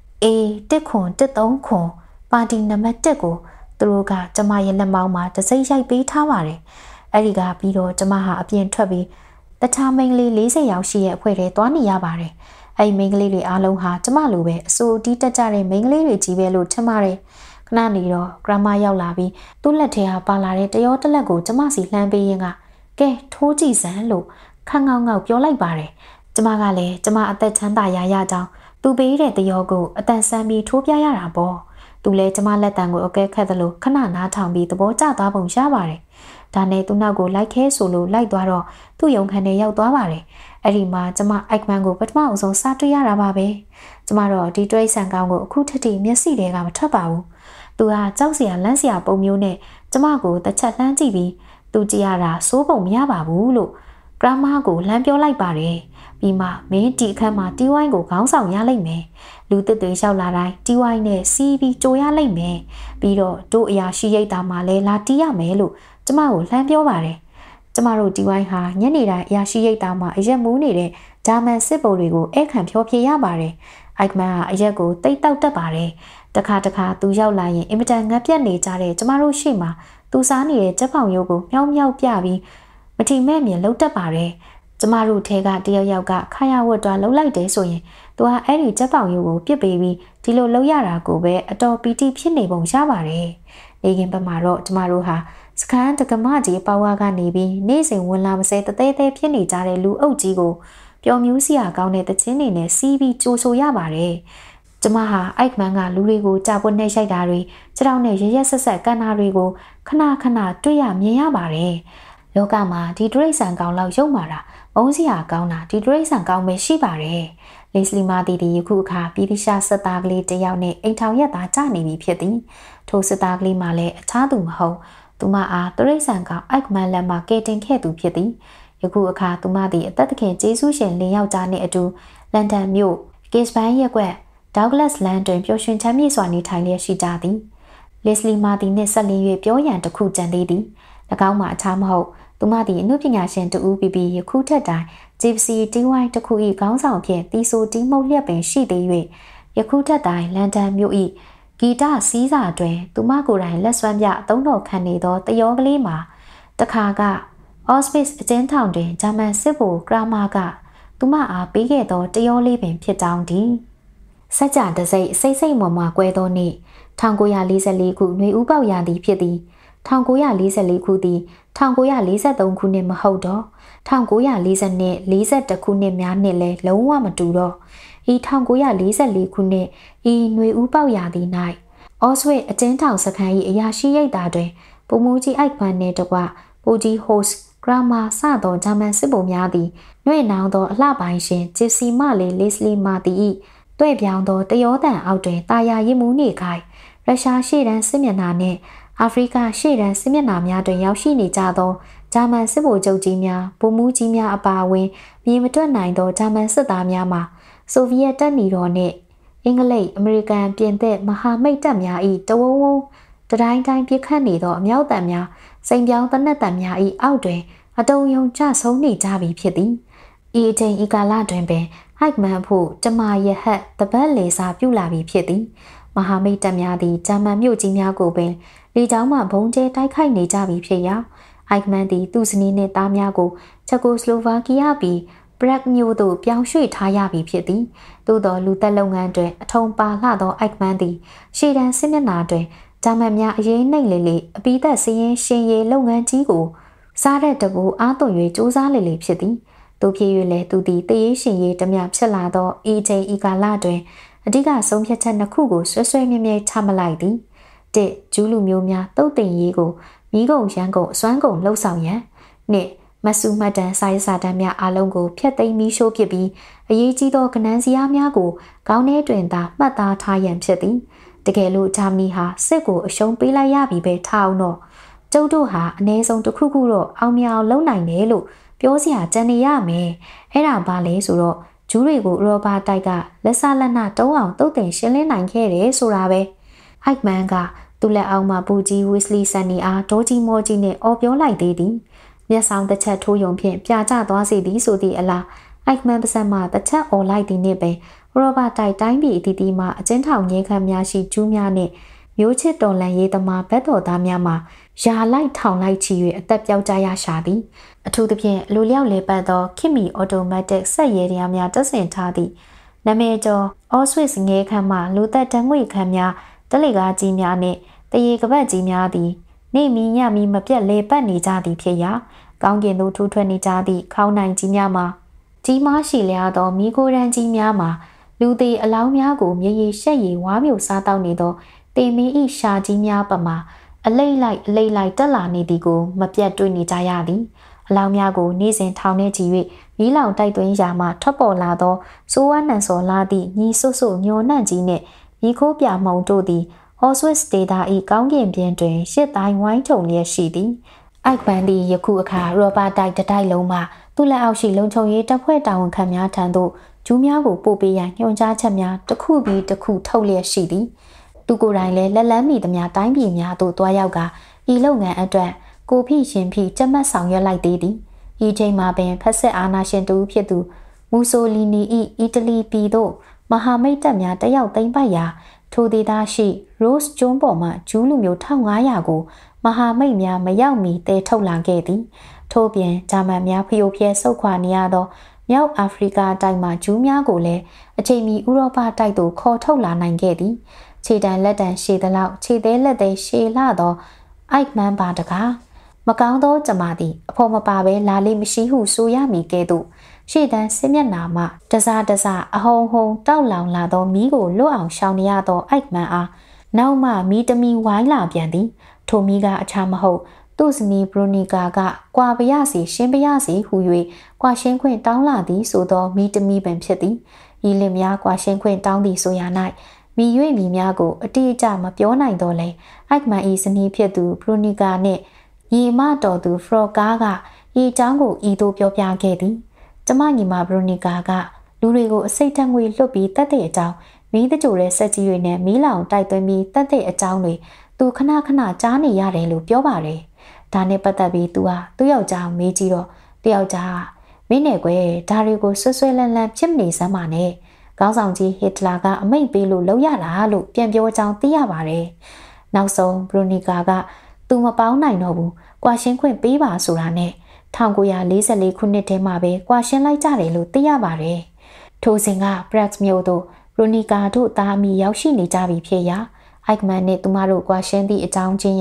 A113ခွန်ပါတီနံပါတ်1ကိုသူတို့ကကျမရဲ့လက်မောင်းမှာတစိမ့်ရိုက်ပေးထားပါတယ်အဲ့ဒီကပြီးတော့ကျမဟာအပြင်ထွက်ပြီးတခြားမိန်းကလေး40ယောက်ရှိရဲ့အဖွဲ့ထဲသွားနေရပါတယ်အဲ့မိန်းကလေးတွေအားလုံးဟာကျမလိုပဲအစိုးအတီးတက်ကြတဲ့မိန်းကလေးတွေကြီးပဲလို့ထင်ပါတယ်ခဏနေတော့ဂရမာရောက်လာပြီးသူ့လက်ထဲဟာပါလာတဲ့တရောတလက်ကိုကျမစီလှမ်းပေးရင်းကကဲထိုးကြည့်စမ်းလို့ခန့်ငေါငေါပြောလိုက်ပါတယ်ကျမကလည်းကျမအသက်ချမ်းသာရကြောင်းသူပေးတဲ့တရောကိုအတန်ဆန်းပြီးထိုးပြရတာပေါ့သူလည်းကျမလက်တံကိုအကဲခတ်သလိုခဏနားထောင်ပြီးသဘောကျသွားပုံရပါတယ်ဒါနဲ့သူ့နောက်ကိုလိုက်ခဲဆိုလို့လိုက်သွားတော့သူ့ရုံခန်းထဲရောက်သွားပါတယ်အဲ့ဒီမှာကျမအိုက်မန်ကိုပထမအဆုံးစတွေ့ရတာပါပဲကျမတော့ဒီတွိဆန်ကောင်းကိုအခုထက်ထိမျက်စိတွေကမထွက်ပါဘူးသူဟာကြောက်စရာလန့်စရာပုံမျိုးနဲ့ကျမကိုတစ်ချက်လှမ်းကြည့်ပြီးသူကြည့်ရတာစိုးပုံမရပါဘူးလို့ဂရမာကိုလှမ်းပြောလိုက်ပါတယ်ပြီးမှမင်းဒီအခန်းမှာတီဝိုင်းကိုခေါင်းဆောင်ရလိမ့်မယ်လူသစ်တွေရောက်လာတိုင်းတီဝိုင်းနဲ့စီးပြီးကြိုရလိမ့်မယ်ပြီးတော့တို့အရာရှိရိတ်တာမှလည်းလာတီးရမယ်လို့ကျမကိုလှမ်းပြောပါတယ်ကျမတို့တီဝိုင်းဟာညနေတိုင်းအရာရှိရိတ်တာမှအရက်မူးနေတဲ့ဂျာမန်စစ်ဗိုလ်တွေကိုဧကန်ဖြောဖြေရပါတယ်အိုက်မန်ဟာအရက်ကိုတိတ်တောက်တတ်ပါတယ်တခါသူရောက်လာရင်အင်မတန်ငတ်ပြတ်နေကြတဲ့ကျမတို့ရှေ့မှာသူစားနေတဲ့ကြက်ပေါင်ရိုးကိုမြောက်ပြပြီးမထီမဲ့မြင်လှုပ်တတ်ပါတယ်ကျမတို့ထဲကတယောက်ကခါရဝတ်တွားလှုပ်လိုက်တယ်ဆိုရင်သူဟာအဲ့ဒီကြက်ပေါင်ရိုးကိုပြစ်ပေးပြီးဒီလိုလှုပ်ရတာကိုပဲအတော်ပီတိဖြစ်နေပုံရပါတယ်နေခင်ဘက်မှာတော့ကျမတို့ဟာစခန်းတက္ကမကြီးပါဝါကနေပြီးနေ့စဉ်ဝင်လာမစဲတသေးသေးဖြစ်နေကြတဲ့လူအုပ်ကြီးကိုပျော်မြူးစရာကောင်းတဲ့တခြင်းတွေနဲ့စီးပြီးကြိုဆိုရပါတယ်ကျမဟာအိုက်မန်ကလူတွေကိုကြာပွက်နဲ့ရိုက်တာတွေခြေထောက်နဲ့ရရက်ဆက်ဆက်ကန်တာတွေကိုခဏတွေ့ရမြင်ရပါတယ်လောကမှာဒီဒရိတ်ဆန်ကောင်းလောက်ရုပ်မာတာမုန်းစရာကောင်းတာဒီဒရိတ်ဆန်ကောင်းပဲရှိပါတယ်လေစလီမာတီဒီယခုအခါပြည်တိရှာစစ်သားကလေးတယောက်နဲ့အိမ်ထောင်ရက်သားကြနေပြီဖြစ်သည်ထိုစစ်သားကလေးမှလည်းအခြားသူမဟုတ်သူမအားဒရိတ်ဆန်ကောင်းအိုက်မန်လက်မှကဲတင်ခဲ့သူဖြစ်သည်ယခုအခါသူမသည်အသက်သခင်ကျေးဇူးရှင်လင်ယောက်ျားနှင့်အတူလန်ဒန်မြို့ကစ်ဘန်ရက်ကွက်ဒေါဂလတ်လန်တွင်ပျော်ရွှင်ချမ်းမြေ့စွာနေထိုင်လျက်ရှိကြသည်လေစလီမာတီနှင့်ဆက်လင်း၍ပြောရန်တစ်ခုကြံသေးသည်၎င်းမှာအခြားမဟုတ်သူမသည်အမှုပညာရှင်တူဦးပြီးယခုထက်တိုင် Gypsy DY တစ်ခု၏ခေါင်းဆောင်ဖြင့်တီဆိုတီးမှုတ်လျက်ပင်ရှိသေး၍ယခုထက်တိုင်လန်ဒန်မြို့၏ဂီတစီးစာတွင်သူမကိုယ်တိုင်လက်စွမ်းပြအသုံးတော်ခံနေသောတယောကလေးမှာတခါက Auschwitz အကျဉ်းထောင်တွင်ဂျာမန်စစ်ဗိုလ်ဂရမာကသူမအားပေးခဲ့သောတယောလေးပင်ဖြစ်ကြောင်းသည်စัจ जा တစိမ့်စိတ်မွာကွဲသောနေ့1944ခုຫນွေဥပေါက်ရာသီဖြစ်သည် 1944ခုသည်1943ခုနှစ်မဟုတ်တော့1940နဲ့41ခုနှစ်များနှင့်လည်းလုံးဝမတူတော့ဤ1944ခုနှစ်ဤຫນွေဦးပေါက်ရာသည့်၌အော့စဝစ်အကျဉ်းထောင်စခန်း၏အရာရှိရိပ်သာတွင်ပုံမူကြီးအိုက်မန်နှင့်တကွပိုကြီးဟို့စ်ဂရမာစသောဂျာမန်စစ်ဗိုလ်များသည်နှွေနောင်သောအလှပိုင်းရှင်ဂျစ်စီမလေးလစ်လီမာတီ၏တွေ့ပြောင်းသောတယောတန်အောက်တွင်တာယာရစ်မှုနေခိုင်ရုရှားရှေ့တန်းစစ်မျက်နှာနှင့်အာဖရိကရှေ့တန်းစစ်မျက်နှာများတွင်ရောက်ရှိနေကြသောဂျာမန်စစ်ဗိုလ်ချုပ်ကြီးများဗိုလ်မှူးကြီးများအပါအဝင်မြေမတွက်နိုင်သောဂျာမန်စစ်သားများမှဆိုဗီယက်တပ်နီတော်နှင့်အင်္ဂလိပ်အမေရိကန်ပြင်သစ်မဟာမိတ်တပ်များ၏တဝုံဝုံတတိုင်းတိုင်းပြစ်ခတ်နေသောအမြောက်တပ်များစိန်ပြောင်းတနက်တပ်များ၏အောက်တွင်အတုံယုံကျဆုံးနေကြပြီဖြစ်သည်ဤအချိန်ဤကာလတွင်ပင်ဟိုက်မန်ဖို့ကျမရဟတ်တပတ်လေစာပြုလာပြီဖြစ်သည်မဟာမိတ်တပ်များသည်ဂျာမန်မြို့ကြီးများကိုပင်လေကြောင်းမှဘုံကျဲတိုက်ခိုက်နေကြပြီဖြစ်ရာဟိုက်မန်သည်သူ့ဇနီးနှင့်သားများကိုချက်ကိုစလိုဗာကီးယားပြီးဘရက်မြို့သို့ပြောင်းရွှေ့ထားရပြီဖြစ်သည်သို့သောလူသက်လုပ်ငန်းတွင်အထုံပါလှသောအိုက်မန်သည်ရှေ့တန်းစစ်မျက်နှာတွင်ဂျာမန်များအရေးနှိမ့်လေလေအပိသက်စည်ရင်ရှင်ရည်လုပ်ငန်းကြီးကိုစားတဲ့တပူအားသွန်၍စူးစမ်းလေလေဖြစ်သည်သူဖြစ်၍လည်းသူသည်တရေရှင်ရည်တမျှဖြစ်လာသောဤချိန်ဤကာလတွင်အဓိကဆုံးဖြတ်ချက်နှစ်ခုကိုဆွဲဆွဲမြဲမြဲချမှတ်လိုက်သည်တစ်ဂျူးလူမျိုးများတုတ်တင်ရေးကိုမိဂုံရန်ကုန်အစွမ်းကုန်လှုပ်ဆောင်ရန်နှစ်မဆူမတန်စာရေးစာတမ်းများအလုံးကိုဖျက်သိမ်းပြီးရှိုးဖြစ်ပြီးအရေးကြီးသောကဏ္ဍစရာများကိုခေါင်းထဲတွင်သာမှတ်သားထားရန်ဖြစ်သည်တကယ်လို့ဂျာမနီဟာစစ်ကိုအရှုံးပေးလိုက်ရပြီပဲထားအောင်တော့ကျုပ်တို့ဟာအ ਨੇ ဆုံးတစ်ခုခုတော့အောင်မြအောင်လုပ်နိုင်တယ်လို့ပြောစရာကြံနေရမယ်အဲ့ဒါဘာလဲဆိုတော့ဂျူးတွေကိုဥရောပတိုက်ကလက်ဆလက်နတုံးအောင်တုတ်တင်ရှင်းလင်းနိုင်ခဲ့တယ်ဆိုတာပဲဟိုက်မန်ကသူ့လက်အောက်မှာပူကြီးဝစ်လီဆန်နီအားဒေါ်ဂျီမော်ဂျီနဲ့အော်ပြောလိုက်သေးသည်မျက်စောင်းတစ်ချက်ထိုးယုံဖြင့်ပြာကျသွားစေသည်ဆိုသည့်အလားအိုက်မန်ပါစက်မှတစ်ချက်အော်လိုက်သည်နှင့်ပင်ဥရောပတိုက်တိုင်းပြည်အသီးသီးမှအကျဉ်းထောင်ရဲခန်းများရှိကျူးများနှင့်မျိုးချစ်တော်လန်ရေးသမားဘက်တော်သားများမှယာလိုက်ထောင်လိုက်ချီ၍အသက်ပြောက်ကြရရှာသည်အထူးသဖြင့်လူလျောက်လေပတ်သောခင်မီအော်တိုမက်တစ်ဆက်ရဲတရားများတပ်ဆင်ထားသည့်နာမည်ကျော်အော်ဆွစ်ငဲခန်းမှလူသက်တန်းငွေခန်းများတလေကားကြီးများနှင့်တရေကပတ်ကြီးများသည်နေမီညမီမပြတ်လေပတ်နေကြသည်ဖြစ်ရာကောင်းကင်သို့ထူထွက်နေကြသည့်ခေါင်းနိုင်ကြီးများမှာကြီးမားရှိလျားသောမိခိုးရန်ကြီးများမှာလူသေးအလောင်းများကိုမြေရီရှက်ရီဝါးမျိုးစားတောက်နေသောတေမင်းဤရှာကြီးများပမာအလိမ့်လိုက်တက်လာနေသည်ကိုမပြတ်တွေ့နေကြရသည်အလောင်းများကိုနေ့စဉ်ထောင်ထဲကြည့်၍မီးလောင်တိုက်သွင်းရာမှထွက်ပေါ်လာသောစိုးဝါနန်စော်လာသည့်ညီဆွဆွညောနှံ့ကြီးနှင့်မိခိုးပြမှုံတို့သည်အော်ဆွစ်ဒေတာ၏ကောင်းကင်ပြင်တွင်ရှစ်တိုင်းဝိုင်းထုံလျက်ရှိသည်အိုက်ပန်သည်ယခုအခါရောဘာတိုက်တတိုက်လုံးမှသူ့လက်အောက်ရှိလုံခြုံရေးတပ်ဖွဲ့တာဝန်ခံများထံသို့ဂျူးများကိုပို့ပေးရန်ညွှန်ကြားချက်များတစ်ခုပြီးတစ်ခုထုတ်လျက်ရှိသည်သူကိုယ်တိုင်လည်းလက်လန်းမိသမျှတိုင်းပြည်များသို့တွားရောက်ကဤလုပ်ငန်းအတွက်ကိုဖိရှင်ဖိကြက်မှတ်ဆောင်ရွက်လိုက်သေးသည်ဤချိန်မှာပင်ဖက်ဆက်အာဏာရှင်တူဖြစ်သူမူဆိုလီနီ၏အီတလီပြည်သို့မဟာမိတ်တပ်များတယောက်သိမ်းပိုက်ရာထိုဒေသရှိရို့စ်ကျွန်းပေါ်မှဂျူးလူမျိုး1500ကိုမဟာမိတ်များမရောက်မီတဲထုတ်လာခဲ့သည်ထို့ပြင်ဂျာမန်များဖျို့ဖျဲဆုတ်ခွာနေရသောမြောက်အာဖရိကတိုက်မှဂျူးများကိုလည်းအချိန်မီဥရောပတိုက်သို့ခေါ်ထုတ်လာနိုင်ခဲ့သည်ခြေတံလက်တံရှည်သလောက်ခြေသေးလက်သေးရှည်လာသောအိုက်မန်ပါတကားမကောင်းသောကျမသည်အဖို့မပါဘဲလာလိမရှိဟုဆိုရမည်ကဲ့သို့ရှေ့တန်းစစ်မျက်နှာမှတစားအဟုံဟုံတောက်လောင်လာသောမီးကိုလွတ်အောင်ရှောင်နေရသောအိုက်မန်အားနောက်မှမီးတမီဝိုင်းလာပြန်သည်ထိုမီးကအခြားမဟုတ်သူ့ဇနီးဘရိုနီကာကကွာပရစီရှင်းပရစီဟူ၍ကွာရှင်းခွင့်တောင်းလာသည်ဆိုသောမီးတမီပင်ဖြစ်သည်ဤလင်များကွာရှင်းခွင့်တောင်းသည်ဆိုရ၌မိ၍မိများကိုအတိအကျမပြောနိုင်တော့လဲအိုက်မန်၏ဇနီးဖြစ်သူဘရိုနီကာနှင့်ညီမတော်သူဖရော့ကားကဤအကြောင်းကိုဤသို့ပြောပြခဲ့သည်ကျမညီမဘရိုနီကာကလူတွေကိုအစိတ်ဓာတ်ငွေလွတ်ပြီးတတ်တဲ့အကြောင်းမီးတကြိုတဲ့စက်ကြီးတွေနဲ့မီးလောင်တိုက်သွင်းပြီးတတ်တဲ့အကြောင်းတွေသူခဏကြားနေရတယ်လို့ပြောပါတယ်ဒါနဲ့ပတ်သက်ပြီးသူဟာသူ့ယောက်ျားမေးကြည့်တော့တယောက်ျားမင်းနဲ့ကွယ်ဒါတွေကိုဆွဆွလန်းလန်းဖြစ်နေစမ်းပါနဲ့ခေါင်းဆောင်ကြီးဟစ်တလာကအမိန့်ပေးလို့လုပ်ရတာလို့ပြန်ပြောကြောင်းသိရပါတယ်နောက်ဆုံးဘရိုနီကာကသူမပေါင်းနိုင်တော့ဘူးကွာရှင်းခွင့်ပေးပါဆိုတာနဲ့1944ခုနှစ်ထဲမှာပဲကွာရှင်းလိုက်ကြတယ်လို့သိရပါတယ်ထိုစဉ်ကဘရက်မြို့သို့ဘရိုနီကာတို့သားအမိရောက်ရှိနေကြပြီဖြစ်ရာအိုက်မန်နဲ့သူမတို့ကွာရှင်းသည့်အကြောင်းချင်းရာ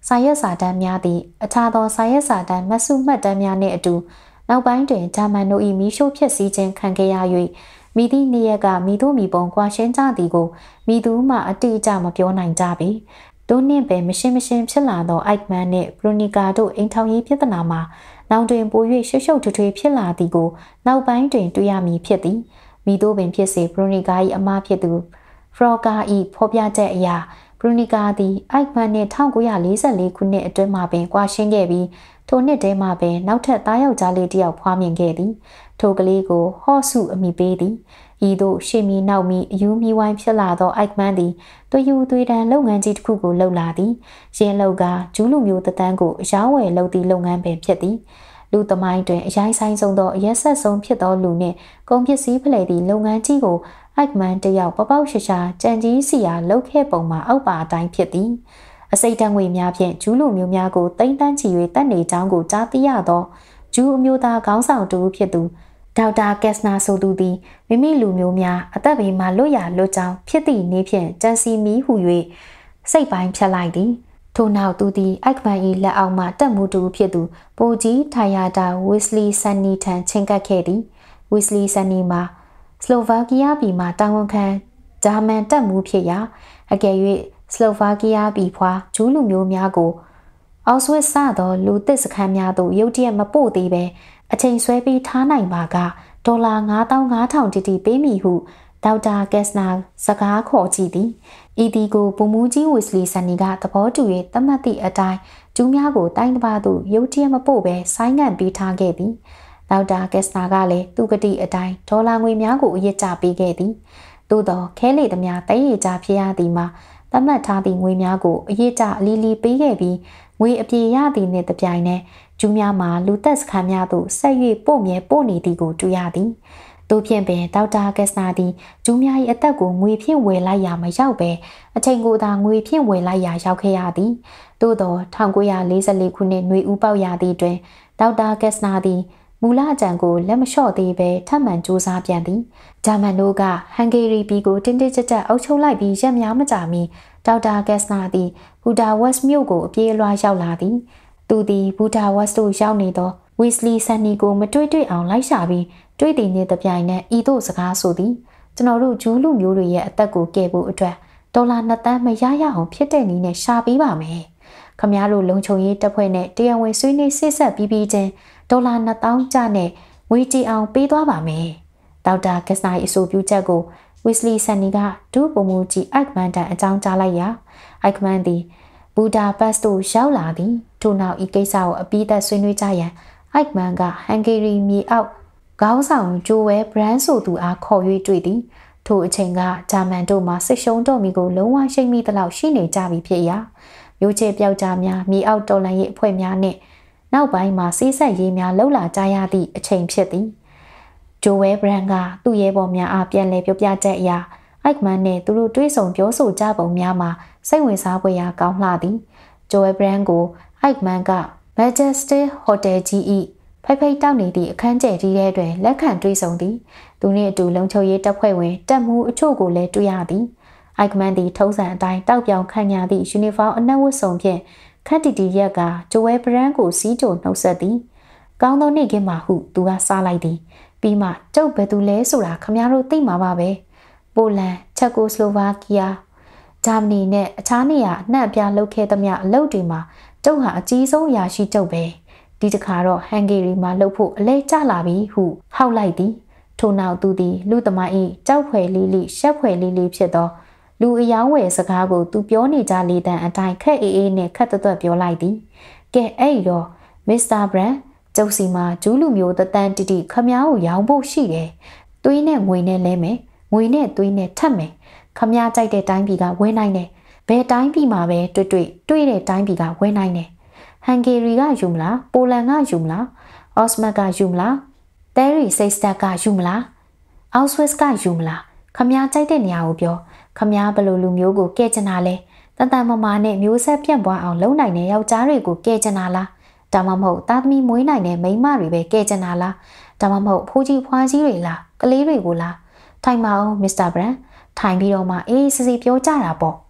စာရွက်စာတမ်းများသည့်အခြားသောစာရွက်စာတမ်းမှတ်စုမှတ်တမ်းများနှင့်အတူနောက်ပိုင်းတွင်ဂျာမန်တို့၏မီးရှို့ဖျက်ဆီးခြင်းခံခဲ့ရ၍မိသည့်နေ့ရက်ကမိတို့မိပုံကွာရှင်းကြသည်ကိုမိသူမှအတိအကျမပြောနိုင်ကြပေတို့နှင့်ပဲမရှင်းဖြစ်လာသောအိုက်မန်နှင့်ဘရိုနီကာတို့အိမ်ထောင်ရေးပြဿနာမှာနောင်တွင်ပို၍ရှုပ်ထွေးဖြစ်လာသည်ကိုနောက်ပိုင်းတွင်တွေ့ရမည်ဖြစ်သည်မိတို့ပင်ဖြစ်စေဘရိုနီကာ၏အမဖြစ်သူဖရော့ကာ၏ဖော်ပြချက်အရဘရိုနီကာသည်အိုက်မန်နှင့်1944ခုနှစ်အတွင်းမှာပင်ကွာရှင်းခဲ့ပြီးထိုနှစ်ထဲမှာပင်နောက်ထပ်သားယောက်ျားလေးတစ်ယောက်ဖွားမြင်ခဲ့သည်ထိုကလေးကိုဟော့ဆုအမိပေးသည်ဤသို့ရှေ့မီနောက်မီအယူမီဝိုင်းဖြစ်လာသောအိုက်မန်သည်သွေးယူသွေးတန်းလုပ်ငန်းကြီးတစ်ခုကိုလှုပ်လာသည်ရင်းလောက်ကဂျူးလူမျိုးတန်းကိုအယောင်းဝယ်လုပ်သည့်လုပ်ငန်းပင်ဖြစ်သည်လူသမိုင်းတွင်အရိုင်းဆိုင်ဆုံးသောအရက်ဆက်ဆုံးဖြစ်သောလူနှင့်ကုန်ပစ္စည်းဖလှယ်သည့်လုပ်ငန်းကြီးကိုအိုက်မန်တယောက်ပေါက်ရှာကြံကြီးစီယာလှုပ်ခဲ့ပုံမှာအောက်ပါအတိုင်းဖြစ်သည်အစိတ်တံငွေများဖြင့်ဂျူးလူမျိုးများကိုတိမ့်တန်းချီ၍တက်နေကြောင်းကိုကြားသိရသောဂျူးအမျိုးသားခေါင်းဆောင်တူဖြစ်သူဒေါက်တာကက်စနာဆိုသူသည်မိမိလူမျိုးများအသက်ဘေးမှလွတ်ရလွတ်ကြောင်းဖြစ်သည့်နေ့ဖြင့်ကြံစီမီဟု၍စိတ်ပိုင်းဖြတ်လိုက်သည်ထို့နောက်သူသည်အိုက်မန်၏လက်အောက်မှတက်မှုတူဖြစ်သူပိုကြီးထိုင်ယာတာဝစ်လီဆန်နီထံချင်းကပ်ခဲ့သည်ဝစ်လီဆန်နီမှာစလိုဗာကီးယားပြည်မှတာဝန်ခံဂျာမန်တပ်မှုဖြစ်ရာအကယ်၍စလိုဗာကီးယားပြည်ဖွာဂျူးလူမျိုးများကိုအောက်ဆွစ်စသောလူသစ်စခန်းများသို့ရုတ်တရက်မပို့သေးပဲအချိန်ဆွဲပြီးထားနိုင်ပါကဒေါ်လာ95,000တီပေးမည်ဟုဒေါက်တာကက်စနာစကားခေါ်ကြည့်သည်ဤဒီကိုပုံမူကြီးဝစ်လီဆန်နီကသဘောတူ၍သတ်မှတ်သည့်အတိုင်းကျူးများကိုတိုင်းတစ်ပါးသို့ရုတ်တရက်မပို့ပဲဆိုင်းငံ့ပေးထားခဲ့သည်ဒေါက်တာကက်စနာကလည်းသူကတိအတိုင်းဒေါ်လာငွေများကိုအရစ်ကျပေးခဲ့သည်သို့သောခဲလေသမျှတည်ရကြဖြစ်ရသည်မှာသတ်မှတ်ထားသည့်ငွေများကိုအရစ်ကျအလီလီပေးခဲ့ပြီးငွေအပြေရသည်နှင့်တပြိုင်နက်ကျူးများမှာလူသက်စခန်းများသို့ဆက်၍ပို့မြဲပို့နေသည်ကိုတွေ့ရသည်တို့ဖြင့်ပင်ဒေါက်တာကက်စနာသည်ကျူးများ၏အသက်ကိုငွေဖြင့်ဝယ်လိုက်ရာမရောက်ပဲအချိန်ကိုသာငွေဖြင့်ဝယ်လိုက်ရာရောက်ခဲ့ရသည်သို့သော1944ခုနှစ်ຫນွေဦးပေါက်ရာသည့်တွင်ဒေါက်တာကက်စနာသည်မူလအကြံကိုလက်မလျှော့သေးပဲထပ်မံစူးစမ်းပြန်သည်ဂျာမန်တို့ကဟန်ဂေရီပြည်ကိုတင်းတင်းကြပ်ကြပ်အုပ်ချုပ်လိုက်ပြီးရက်များမကြာမီဒေါက်တာကက်စနာသည်ဘူဒါဝက်စ်မြို့ကိုအပြေးအလွှားရောက်လာသည်သူသည်ဘူဒါဝက်စ်သို့ရောက်နေသောဝစ်လီဆန်နီကိုမတွေ့အောင်လိုက်ရှာပြီးတွေ့သည်နှင့်တပြိုင်နက်ဤသို့စကားဆိုသည်ကျွန်တော်တို့ဂျူးလူမျိုးတွေရဲ့အသက်ကိုကယ်ဖို့အတွက်ဒေါ်လာ2 သန်းမရရအောင်ဖြစ်တဲ့နည်းနဲ့ရှာပေးပါမယ်ခမရတို့လုံခြုံရေးတပ်ဖွဲ့နဲ့တရားဝင်ဆွေးနွေးစစ်ဆက်ပြီးချင်းဒေါ်လာ2000ကျနဲ့ငွေကြေးအောင်ပေးသွားပါမယ်ဒေါက်တာကက်စနာ၏အဆိုပြုချက်ကိုဝစ်လီဆန်နီကဒုပုံမူကြီးအိုက်မန်တန်အကြောင်းကြားလိုက်ရာအိုက်မန်သည်ဘူဒါပက်စ်သို့ရောက်လာသည်ထို့နောက်ဤကိစ္စကိုအပြီးသတ်ဆွေးနွေးကြရန်အိုက်မန်ကဟန်ဂေရီမြေအောက်ခေါင်းဆောင်ဂျိုဝဲဘရန်ဆိုသူအားခေါ်၍တွေ့သည်ထိုအချိန်ကဂျာမန်တို့မှစစ်ရှုံးတော်မီကိုလုံးဝရှိမိသလောက်ရှိနေကြပြီဖြစ်ရာမျိုးချေပြောက်ကြားများမြေအောက်တော်လှန်ရေးအဖွဲ့များနှင့်နောက်ပိုင်းမှာစီးဆက်ရေးများလှုပ်လာကြရသည့်အချိန်ဖြစ်သည်ဂျိုဝဲဘရန်ကသူ့ရဲဘော်များအားပြန်လည်ပြောပြချက်အရအိုက်မန်နှင့်သူတို့တွေးဆုံပြောဆိုကြပုံများမှာစိတ်ဝင်စားဖွယ်ရာကောင်းလှသည်ဂျိုဝဲဘရန်ကိုအိုက်မန်က Majesty Hotel ကြီး၏ဖိတ်တောက်နေသည့်အခန်းကျယ်ကြီးထဲတွင်လက်ခံတွေ့ဆုံသည်သူနှင့်အတူလုံခြုံရေးတပ်ဖွဲ့ဝင်တပ်မှူးအချို့ကိုလည်းတွေ့ရသည်အိုက်မန်သည်ထုံးစံအတိုင်းတောက်ပြောင်ခံရသည့်ယူနီဖောင်းအနက်ဝတ်စုံဖြင့်ခက်တီတီရက်ကဂျိုဝဲဘရန်ကိုစီးကြိုနှုတ်ဆက်သည်ကောင်းသောနေ့ကင်းမှာဟုသူကစားလိုက်သည်ပြီးမှကျုပ်ဘယ်သူလဲဆိုတာခမရတို့သိမှာပါပဲပိုလန်ချက်ကိုစလိုဗာကီးယားဂျာမနီနဲ့အခြားနေရာအနှံ့အပြားလှုပ်ခဲသမျှအလုပ်တွေမှာကျုပ်ဟာအကြီးဆုံးအရာရှိကျုပ်ပဲဒီတခါတော့ဟန်ဂေရီမှာလှုပ်ဖို့အလဲကျလာပြီဟုဟောက်လိုက်သည်ထို့နောက်သူသည်လူသမိုင်း၏ကြောက်ဖွယ်လေးလေးရှက်ဖွယ်လေးလေးဖြစ်သောလူအယောင်းဝယ်စကားကိုသူပြောနေကြလေတဲ့အတိုင်းခက်အေးအေးနဲ့ခက်သွက်ပြောလိုက်သည်ကဲအဲ့တော့မစ္စတာဘရန်ကျုပ်စီမှာဂျူးလူမျိုးတန်တီတီခမားကိုရောင်းဖို့ရှိတယ်သွေးနဲ့ငွေနဲ့လဲမယ်ငွေနဲ့သွေးနဲ့ထပ်မယ်ခမားကြိုက်တဲ့တိုင်းပြည်ကဝယ်နိုင်တယ်ဘယ်တိုင်းပြည်မှာပဲတွေ့တဲ့တိုင်းပြည်ကဝယ်နိုင်တယ်ဟန်ဂေရီကယူမလားပိုလန်ကယူမလားအော့စမတ်ကယူမလားတဲရီစိတ်စတက်ကယူမလားအောက်ဆွစ်ကယူမလားခမားကြိုက်တဲ့နေရာကိုပြောခမားဘယ်လိုလူမျိုးကိုကဲချင်တာလဲတန်တန်မမာနဲ့မျိုးဆက်ပြန့်ပွားအောင်လုပ်နိုင်တဲ့ယောက်ျားတွေကိုကဲချင်တာလားဒါမှမဟုတ်သားသမီးမွေးနိုင်တဲ့မိန်းမတွေပဲကဲချင်တာလားဒါမှမဟုတ်ဖိုးကြီးဖွားကြီးတွေလားကလေးတွေကိုလားထိုင်ပါအောင်မစ္စတာဘရန်ထိုင်ပြီးတော့မှအေးစစ်စစ်ပြောကြတာပေါ့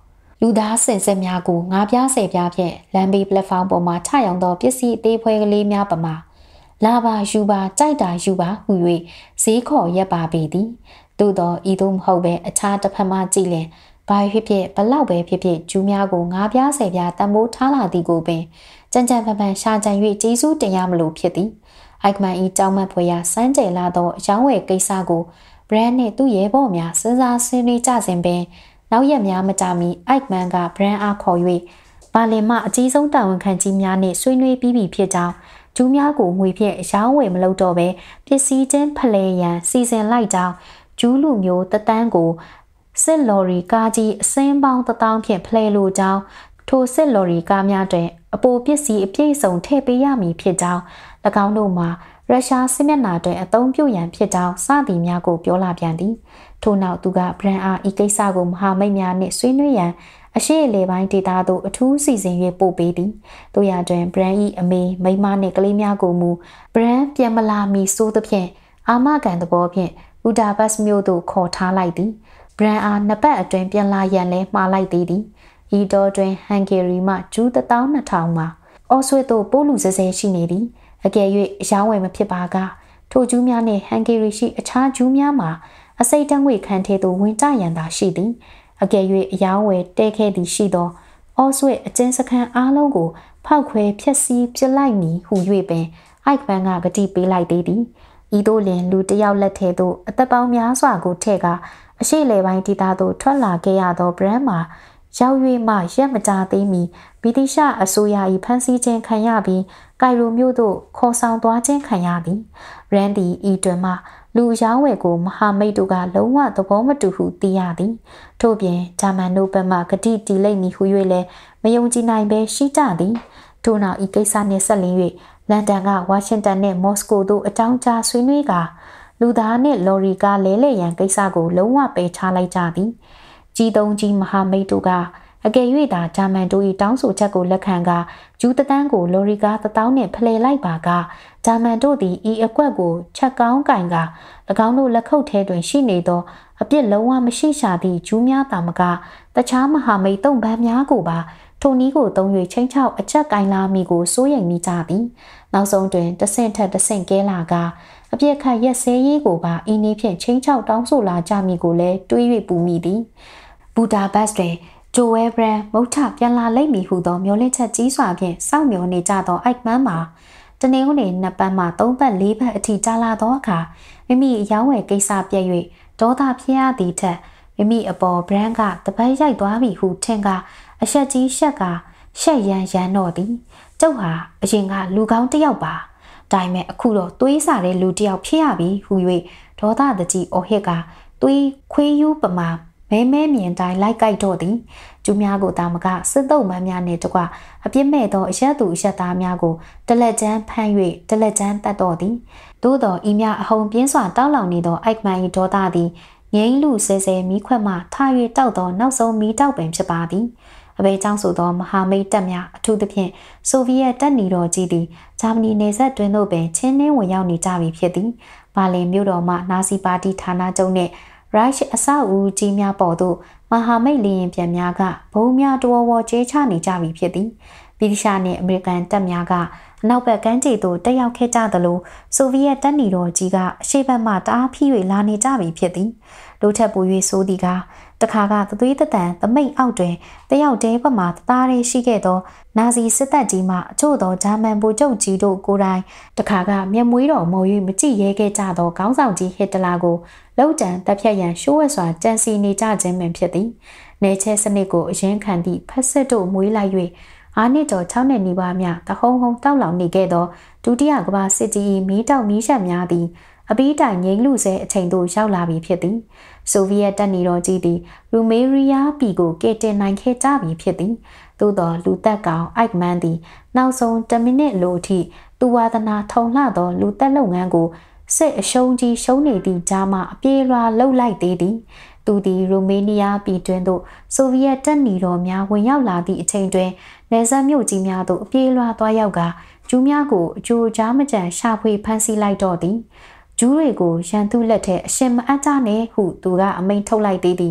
လူသားစင်စစ်များကိုငါးပြားဆယ်ပြားဖြင့်လမ်းဘေးပလက်ဖောင်းပေါ်မှချရောင်သောပစ္စည်းအသေးဖွဲကလေးများပမာလာပါယူပါကြိုက်တာယူပါဟူ၍ဈေးခေါ်ရက်ပါပေသည်သို့သောဤသို့မဟုတ်ပဲအခြားတစ်ဖက်မှကြည့်လင်ဘာဖြစ်ဖြစ်ဘလောက်ပဲဖြစ်ဖြစ်ဂျူးများကိုငါးပြားဆယ်ပြားတံမိုးထားလာသည်ကိုပင်ကြံကြံပန်ပန်ရှာကြံ၍ကျေးဇူးတင်ရမလို့ဖြစ်သည်အိုက်မန်ဤကြောင်းမတ်ဖွယ်ရာစမ်းကြယ်လာသောအယောင်းဝယ်ကိစ္စကိုဘရန်နှင့်သူ့ရဲဘော်များစဉ်းစားဆွေးနွေးကြစဉ်ပင်နောက်ရက်များမကြာမီအိုက်မန်ကဘရန်အားခေါ်၍ဘာလင်မှအကြီးဆုံးတာဝန်ခံကြီးများနှင့်ဆွေးနွေးပြီးပြီဖြစ်ကြောင်းဂျူးများကိုငွေဖြင့်အယောင်းဝယ်မလုပ်တော့ဘဲပစ္စည်းချင်းဖလှယ်ရန်စီစဉ်လိုက်ကြောင်းဂျူးလူမျိုးတသန်းကိုစစ်လော်ရီကားကြီးအစင်းပေါင်း1000ဖြင့်ဖလှယ်လိုကြောင်းထိုစစ်လော်ရီကားများတွင်အပိုပစ္စည်းအပြည့်စုံထည့်ပေးရမည်ဖြစ်ကြောင်း၎င်းတို့မှာရုရှားစစ်မျက်နှာတွင်အသုံးပြုရန်ဖြစ်ကြောင်းစသည်များကိုပြောလာပြန်သည်ထို့နောက်သူကဘရန်အားဤကိစ္စကိုမဟာမိတ်များနှင့်ဆွေးနွေးရန်အရှိအလေပိုင်းဒေသသို့အထူးစီစဉ်၍ပို့ပေးသည်တို့ရတွင်ဘရန်၏အမေမိန်းမနှင့်ကလေးများကိုမူဘရန်ပြန်မလာမီဆိုးသဖြင့်အာမခံသဘောဖြင့်ဘူဒါဘတ်မြို့သို့ခေါ်ထားလိုက်သည်ဘရန်အားနှစ်ပတ်အတွင်းပြန်လာရန်လည်းမှားလိုက်သေးသည်ဤတော်တွင်ဟန်ဂေရီမှဂျူး12000မှာအော်ဆွေသို့ပို့လူစဲစဲရှိနေသည်အကယ်၍အယောင်းဝယ်မဖြစ်ပါကထိုဂျူးများနှင့်ဟန်ဂေရီရှိအခြားဂျူးများမှာအစိတ်တန်းငွေခံထဲသို့ဝင်ကြရန်သာရှိသည်အကယ်၍အယောင်းဝယ်တဲခဲ့သည်ရှိသောအော်ဆွေအကျဉ်းစခန်းအားလုံးကိုဖောက်ခွဲဖျက်ဆီးပစ်လိုက်မည်ဟု၍ပင်အိုက်မန်ကဂတိပေးလိုက်သေးသည်ဤသို့လျှင်လူတစ်ယောက်လက်ထဲသို့အသက်ပေါင်းများစွာကိုထည့်ကာအရှိလေပိုင်းဒေသသို့ထွက်လာခဲ့ရသောဘရန်မှာရောက်၍မှရက်မကြာသေးမီဗြိတိရှအစိုးရ၏ဖမ်းဆီးခြင်းခံရပြီးကိုင်ရိုမြို့သို့ခေါ်ဆောင်သွားခြင်းခံရသည်ရန်ဒီဤတွင်မှလူရောင်းဝယ်ကိုမဟာမိတ်တို့ကလုံးဝသဘောမတူဟုသိရသည်ထို့ပြင်ဂျာမန်တို့ဘက်မှဂတိတီလိမ့်မည်ဟု၍လည်းမယုံကြည်နိုင်ဘဲရှိကြသည်ထို့နောက်ဤကိစ္စနှင့်ဆက်လင်း၍လန်ဒန်ကဝါရှင်တန်နှင့်မော်စကိုသို့အကြောင်းကြားဆွေးနွေးကာလူသားနှင့်လော်ရီကားလဲလှယ်ရန်ကိစ္စကိုလုံးဝပယ်ချလိုက်ကြသည်ကြီးသုံးကြီးမဟာမိတ်တို့ကအကယ်၍သာဂျာမန်တို့၏တောင်းဆိုချက်ကိုလက်ခံကာဂျူးတသန်းကိုလော်ရီကား1000နှင့်ဖလှယ်လိုက်ပါကဂျာမန်တို့သည်ဤအကွက်ကိုချက်ကောင်းကင်က၎င်းတို့လက်ခုပ်ထဲတွင်ရှိနေသောအပြစ်လုံးဝမရှိရှာသည့်ဂျူးများသာမကတခြားမဟာမိတ်တုံ့ပန်းများကိုပါထိုနည်းကိုသုံး၍ချင်းချောက်အချက်ကင်လာမိကိုစိုးရိမ်မိကြသည်နောက်ဆုံးတွင်တဆင့်ထက်တဆင့်ကဲလာကအပြစ်ခတ်ရက်စဲရေးကိုပါအင်းနည်းဖြင့်ချင်းချောက်တောင်းဆိုလာကြမိကိုလည်းတွေး၍ပူမိသည်ဘူဒါဘတ်တွင်ဂျိုဝဲဘရန်မုတ်ထပြန်လာလိမ့်မည်ဟုသောမျှော်လင့်ချက်ကြီးစွာဖြင့်စောင့်မျှော်နေကြသောအိုက်မန်မှာတနင်္ဂနွေ2ပတ်မှ3ပတ်4ပတ်အထိကြာလာသောအခါမိမိအယောင်းဝယ်ကိစ္စပြည့်၍ဒေါသဖြစ်ရသည့်ထက်မိမိအပေါ်ဘရန်ကတပတ်ရိုက်သွားပြီဟုထင်ကအဆက်ကြီးရှက်ကရှက်ရန်တော့သည်ကျုပ်ဟာအရင်ကလူကောင်းတစ်ယောက်ပါဒါပေမဲ့အခုတော့သွေးစားတဲ့လူတစ်ယောက်ဖြစ်ရပြီဟု၍ဒေါသတကြီးအော်ဟစ်ကသွေးခွေးယူပမာမဲမြင်တိုင်းလိုက်ကြိုက်တော့သည်ကျူးများကိုတာမကစစ်တုပ်မန်းများနှင့်တကွအပြစ်မဲ့သောအရက်သူအရက်သားများကိုတလက်ချမ်းဖမ်း၍တလက်ချမ်းတတ်တော့သည်သို့သောဤများအဟုန်ပြင်းစွာတောက်လောင်နေသောအိုက်မန်၏ဒေါသသည်ငိမ့်လူဆဲဆဲမီးခွက်မှထား၍တောက်သောနောက်ဆုံးမီးတောက်ပင်ဖြစ်ပါသည်အဘေးကြောင့်ဆိုသောမဟာမိတ်တပ်များအထူးသဖြင့်ဆိုဗီယက်တပ်နေတော်ကြီးသည်ဂျာမနီနေဆက်တွင်သို့ပင်ချင်းနှင်းဝင်ရောက်နေကြပြီဖြစ်သည်ဘာလင်မြို့တော်မှနာဇီပါတီဌာနချုပ်နှင့်ရိုက်အဆောက်အဦကြီးများပေါ်သို့မဟာမိတ်လျင်ပြန်များကဘုံများတော်ဝေါ်ကျဲချနေကြပြီဖြစ်သည်ဗြိတိရှနှင့်အမေရိကန်တပ်များကအနောက်ဘက်ကမ်းခြေသို့တက်ရောက်ခဲ့ကြသလိုဆိုဗီယက်တပ်နေတော်ကြီးကအရှေ့ဘက်မှတအားဖိ၍လာနေကြပြီဖြစ်သည်တို့ထက်ပို၍ဆိုသည်ကတခါကသွေးတတန်သမိတ်အောက်တွင်တယောက်တည်းဘက်မှသားရဲရှိခဲ့သောနာဇီစစ်တပ်ကြီးမှအချို့သောဂျာမန်ဗိုလ်ချုပ်ကြီးတို့ကိုယ်တိုင်တခါကမျက်မွေးတော်မော်၍မကြည့်ရဲခဲ့ကြသောခေါင်းဆောင်ကြီးဟစ်တလာကိုလောက်တန်တပ်ဖြတ်ရန်ရှိုးဝဲစွာကြံစီနေကြခြင်းပင်ဖြစ်သည်နေချဲစနစ်ကိုအရင်ခံသည့်ဖက်စစ်တို့မွေးလိုက်၍အားနှစ်တော်6နှစ်နီးပါးမြတဟုံဟုံတောက်လောင်နေခဲ့သောဒုတိယကမ္ဘာစစ်ကြီးမီးတောက်မီးရှက်များသည်အပီးတိုင်ငိမ့်လူဆဲအချိန်သို့ရောက်လာပြီဖြစ်သည်ဆိုဗီယက်တပ်နေတော်ကြီးသည်ရူမေရီးယားပြည်ကိုကယ်တင်နိုင်ခဲ့ကြပြီဖြစ်သည်သို့သောလူသက်ကောင်အိုက်မန်သည်နောက်ဆုံး10မိနစ်လိုအထိသူဝါဒနာထုံလှသောလူသက်လုပ်ငန်းကိုစစ်အရှုံးကြီးရှုံးနေသည့်ကြားမှအပြေးလွှာလှုပ်လိုက်သေးသည်သူသည်ရူမေးနီးယားပြည်တွင်သို့ဆိုဗီယက်တပ်နေတော်များဝင်ရောက်လာသည့်အချိန်တွင်နယ်စပ်မြို့ကြီးများသို့အပြေးလွှာသွားရောက်ကဂျူးများကိုအကျိုးကြားမကြံရှာဖွေဖမ်းဆီးလိုက်တော့သည်ဂျူးတွေကိုရန်သူလက်ထဲအရှင်မအပ်ကြနဲ့ဟုသူကအမိန့်ထုတ်လိုက်သေးသည်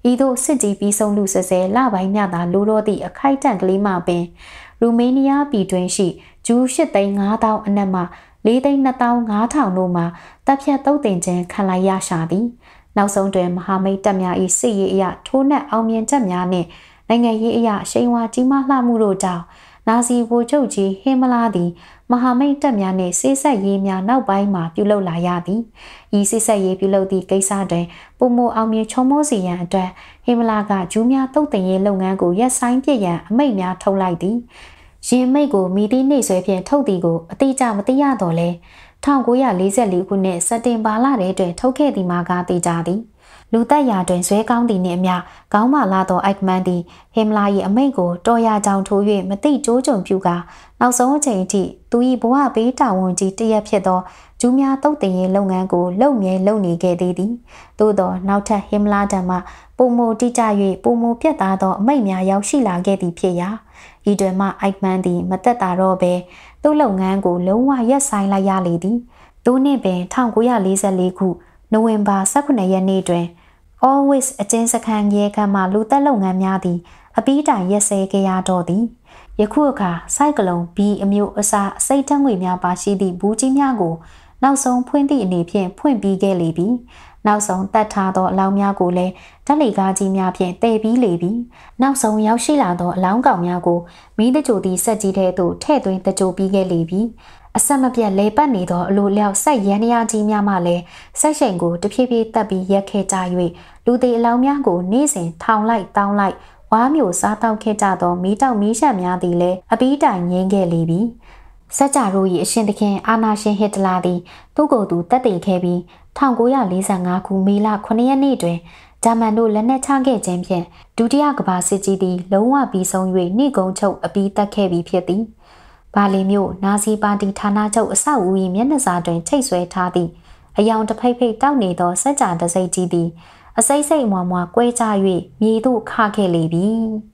ဤသို့စစ်ကြီးပြီးဆုံးလူဆဲလပိုင်းမြသာလူတော်သည့်အခိုက်အတန့်ကလေးမှပင်ရူမေးနီးယားပြည်တွင်ရှိဂျူး8,500,000အနက်မှ4,250,000တို့မှတပ်ဖြတ်သုတ်တင်ခြင်းခံလိုက်ရရှာသည်နောက်ဆုံးတွင်မဟာမိတ်တပ်များ၏စစ်ရေးအရထိုးနှက်အောင်မြင်ချက်များနှင့်နိုင်ငံရေးအရရှိန်ဝါကြီးမားလှမှုတို့ကြောင့်နာဇီဗိုလ်ချုပ်ကြီးဟင်မလာသည်မဟာမိတ်တပ်များနှင့်စစ်ဆက်ရေးများနောက်ပိုင်းမှာပြုလုပ်လာရသည်ဤစစ်ဆက်ရေးပြုလုပ်သည့်ကိစ္စတွင်ပုံမအောင်မြင်ချုံမိုးစီရန်အတွက်ဟင်မလာကဂျူးများတုတ်တင်ရေးလုပ်ငန်းကိုရပ်ဆိုင်းပစ်ရန်အမိန့်များထုတ်လိုက်သည်ရင်မိတ်ကိုမိသည့်နှိပ်ဆွဲဖြင့်ထုတ်သည်ကိုအတိအကျမသိရတော့လဲ1944ခုနှစ်စက်တင်ဘာလတွင်ထုတ်ခဲ့သည်မှာကသိကြသည်လူသက်ရာတွင်ဇွဲကောင်းသည်နှင့်အမျှခေါင်းမာလာသောအိုက်မန်သည်ဟင်မလာ၏အမိန့်ကိုတော်ရကြောင်ထိုး၍မသိကြိုးကြုံပြုကာနောက်ဆုံးအချိန်အထိသူ၏ဘဝပေးတာဝန်ကြီးတရက်ဖြစ်သောဂျူးများတုတ်တင်ရေးလုပ်ငန်းကိုလုပ်မြဲလုပ်နေခဲ့သည်သို့သောနောက်ထပ်ဟင်မလာတံမှပုံမတိကျ၍ပုံမပြတ်သားသောအမိန့်များရောက်ရှိလာခဲ့သည်ဖြစ်ရာဤတွင်မှအိုက်မန်သည်မသက်သာတော့ဘဲသူ့လုပ်ငန်းကိုလုံးဝရပ်ဆိုင်းလိုက်ရလေသည်သူနှင့်ပင်1944ခုနိုဝင်ဘာ18ရက်နေ့တွင် Always အကျဉ်းစခန်းရဲခန်းမှလူသက်လုပ်ငန်းများသည်အပြီးတိုင်ရက်စဲခဲ့ရတော့သည်ယခုအခါစိုက်ကလုံး B အမျိုးအစားအစိတ်တငွေများပါရှိသည့်ဘူးကြီးများကိုနောက်ဆုံးဖွင့်သည့်အနေဖြင့်ဖွင့်ပြီးခဲ့လေပြီနောက်ဆုံးတတ်ထားသောအလောင်းများကိုလည်းဓာတ်လေကားကြီးများဖြင့်တည်ပြီးလေပြီနောက်ဆုံးရောက်ရှိလာသောအလောင်းကောင်များကိုမီးတကြိုသည့်စက်ကြီးထဲသို့ထည့်သွင်းတကြိုပြီးခဲ့လေပြီအဆက်မပြတ်လဲပတ်နေသောအလိုလျောက်ဆက်ရန်ရကြီးများမှလည်းဆက်ရှိန်ကိုတဖြည်းဖြည်းတက်ပြီးရက်ခဲ့ကြ၍လူသေးအလောင်းများကိုနေ့စဉ်ထောင်လိုက်တောင်းလိုက်ဝါမျိုးစားတောက်ခဲ့ကြသောမီးတောက်မီးရှက်များသည်လည်းအပီးတိုင်ငင်းခဲ့လေပြီစက်ကြတို့၏အရှင်သခင်အာနာရှင်ဟစ်တလာသည်သူ့ကိုယ်သူတက်တည်ခဲ့ပြီး1945ခုမေလ9ရက်နေ့တွင်ဂျာမန်တို့လက်နက်ချခဲ့ခြင်းဖြင့်ဒုတိယကမ္ဘာစစ်ကြီးသည်လုံးဝပြီးဆုံး၍နှိကုံချုပ်အပီးတက်ခဲ့ပြီးဖြစ်သည်ဘာလီမြို့နာဇီပါတီဌာနချုပ်အဆောက်အဦ၏မျက်နှာစာတွင်ချိတ်ဆွဲထားသည့်အယောင်တစ်ဖိတ်ဖိတ်တောက်နေသောစက်ကြတစိတ်ကြီးသည်အစိမ့်စိမ့်မွားမွားကွဲကြ၍မြေသို့ခခဲ့လေပြီ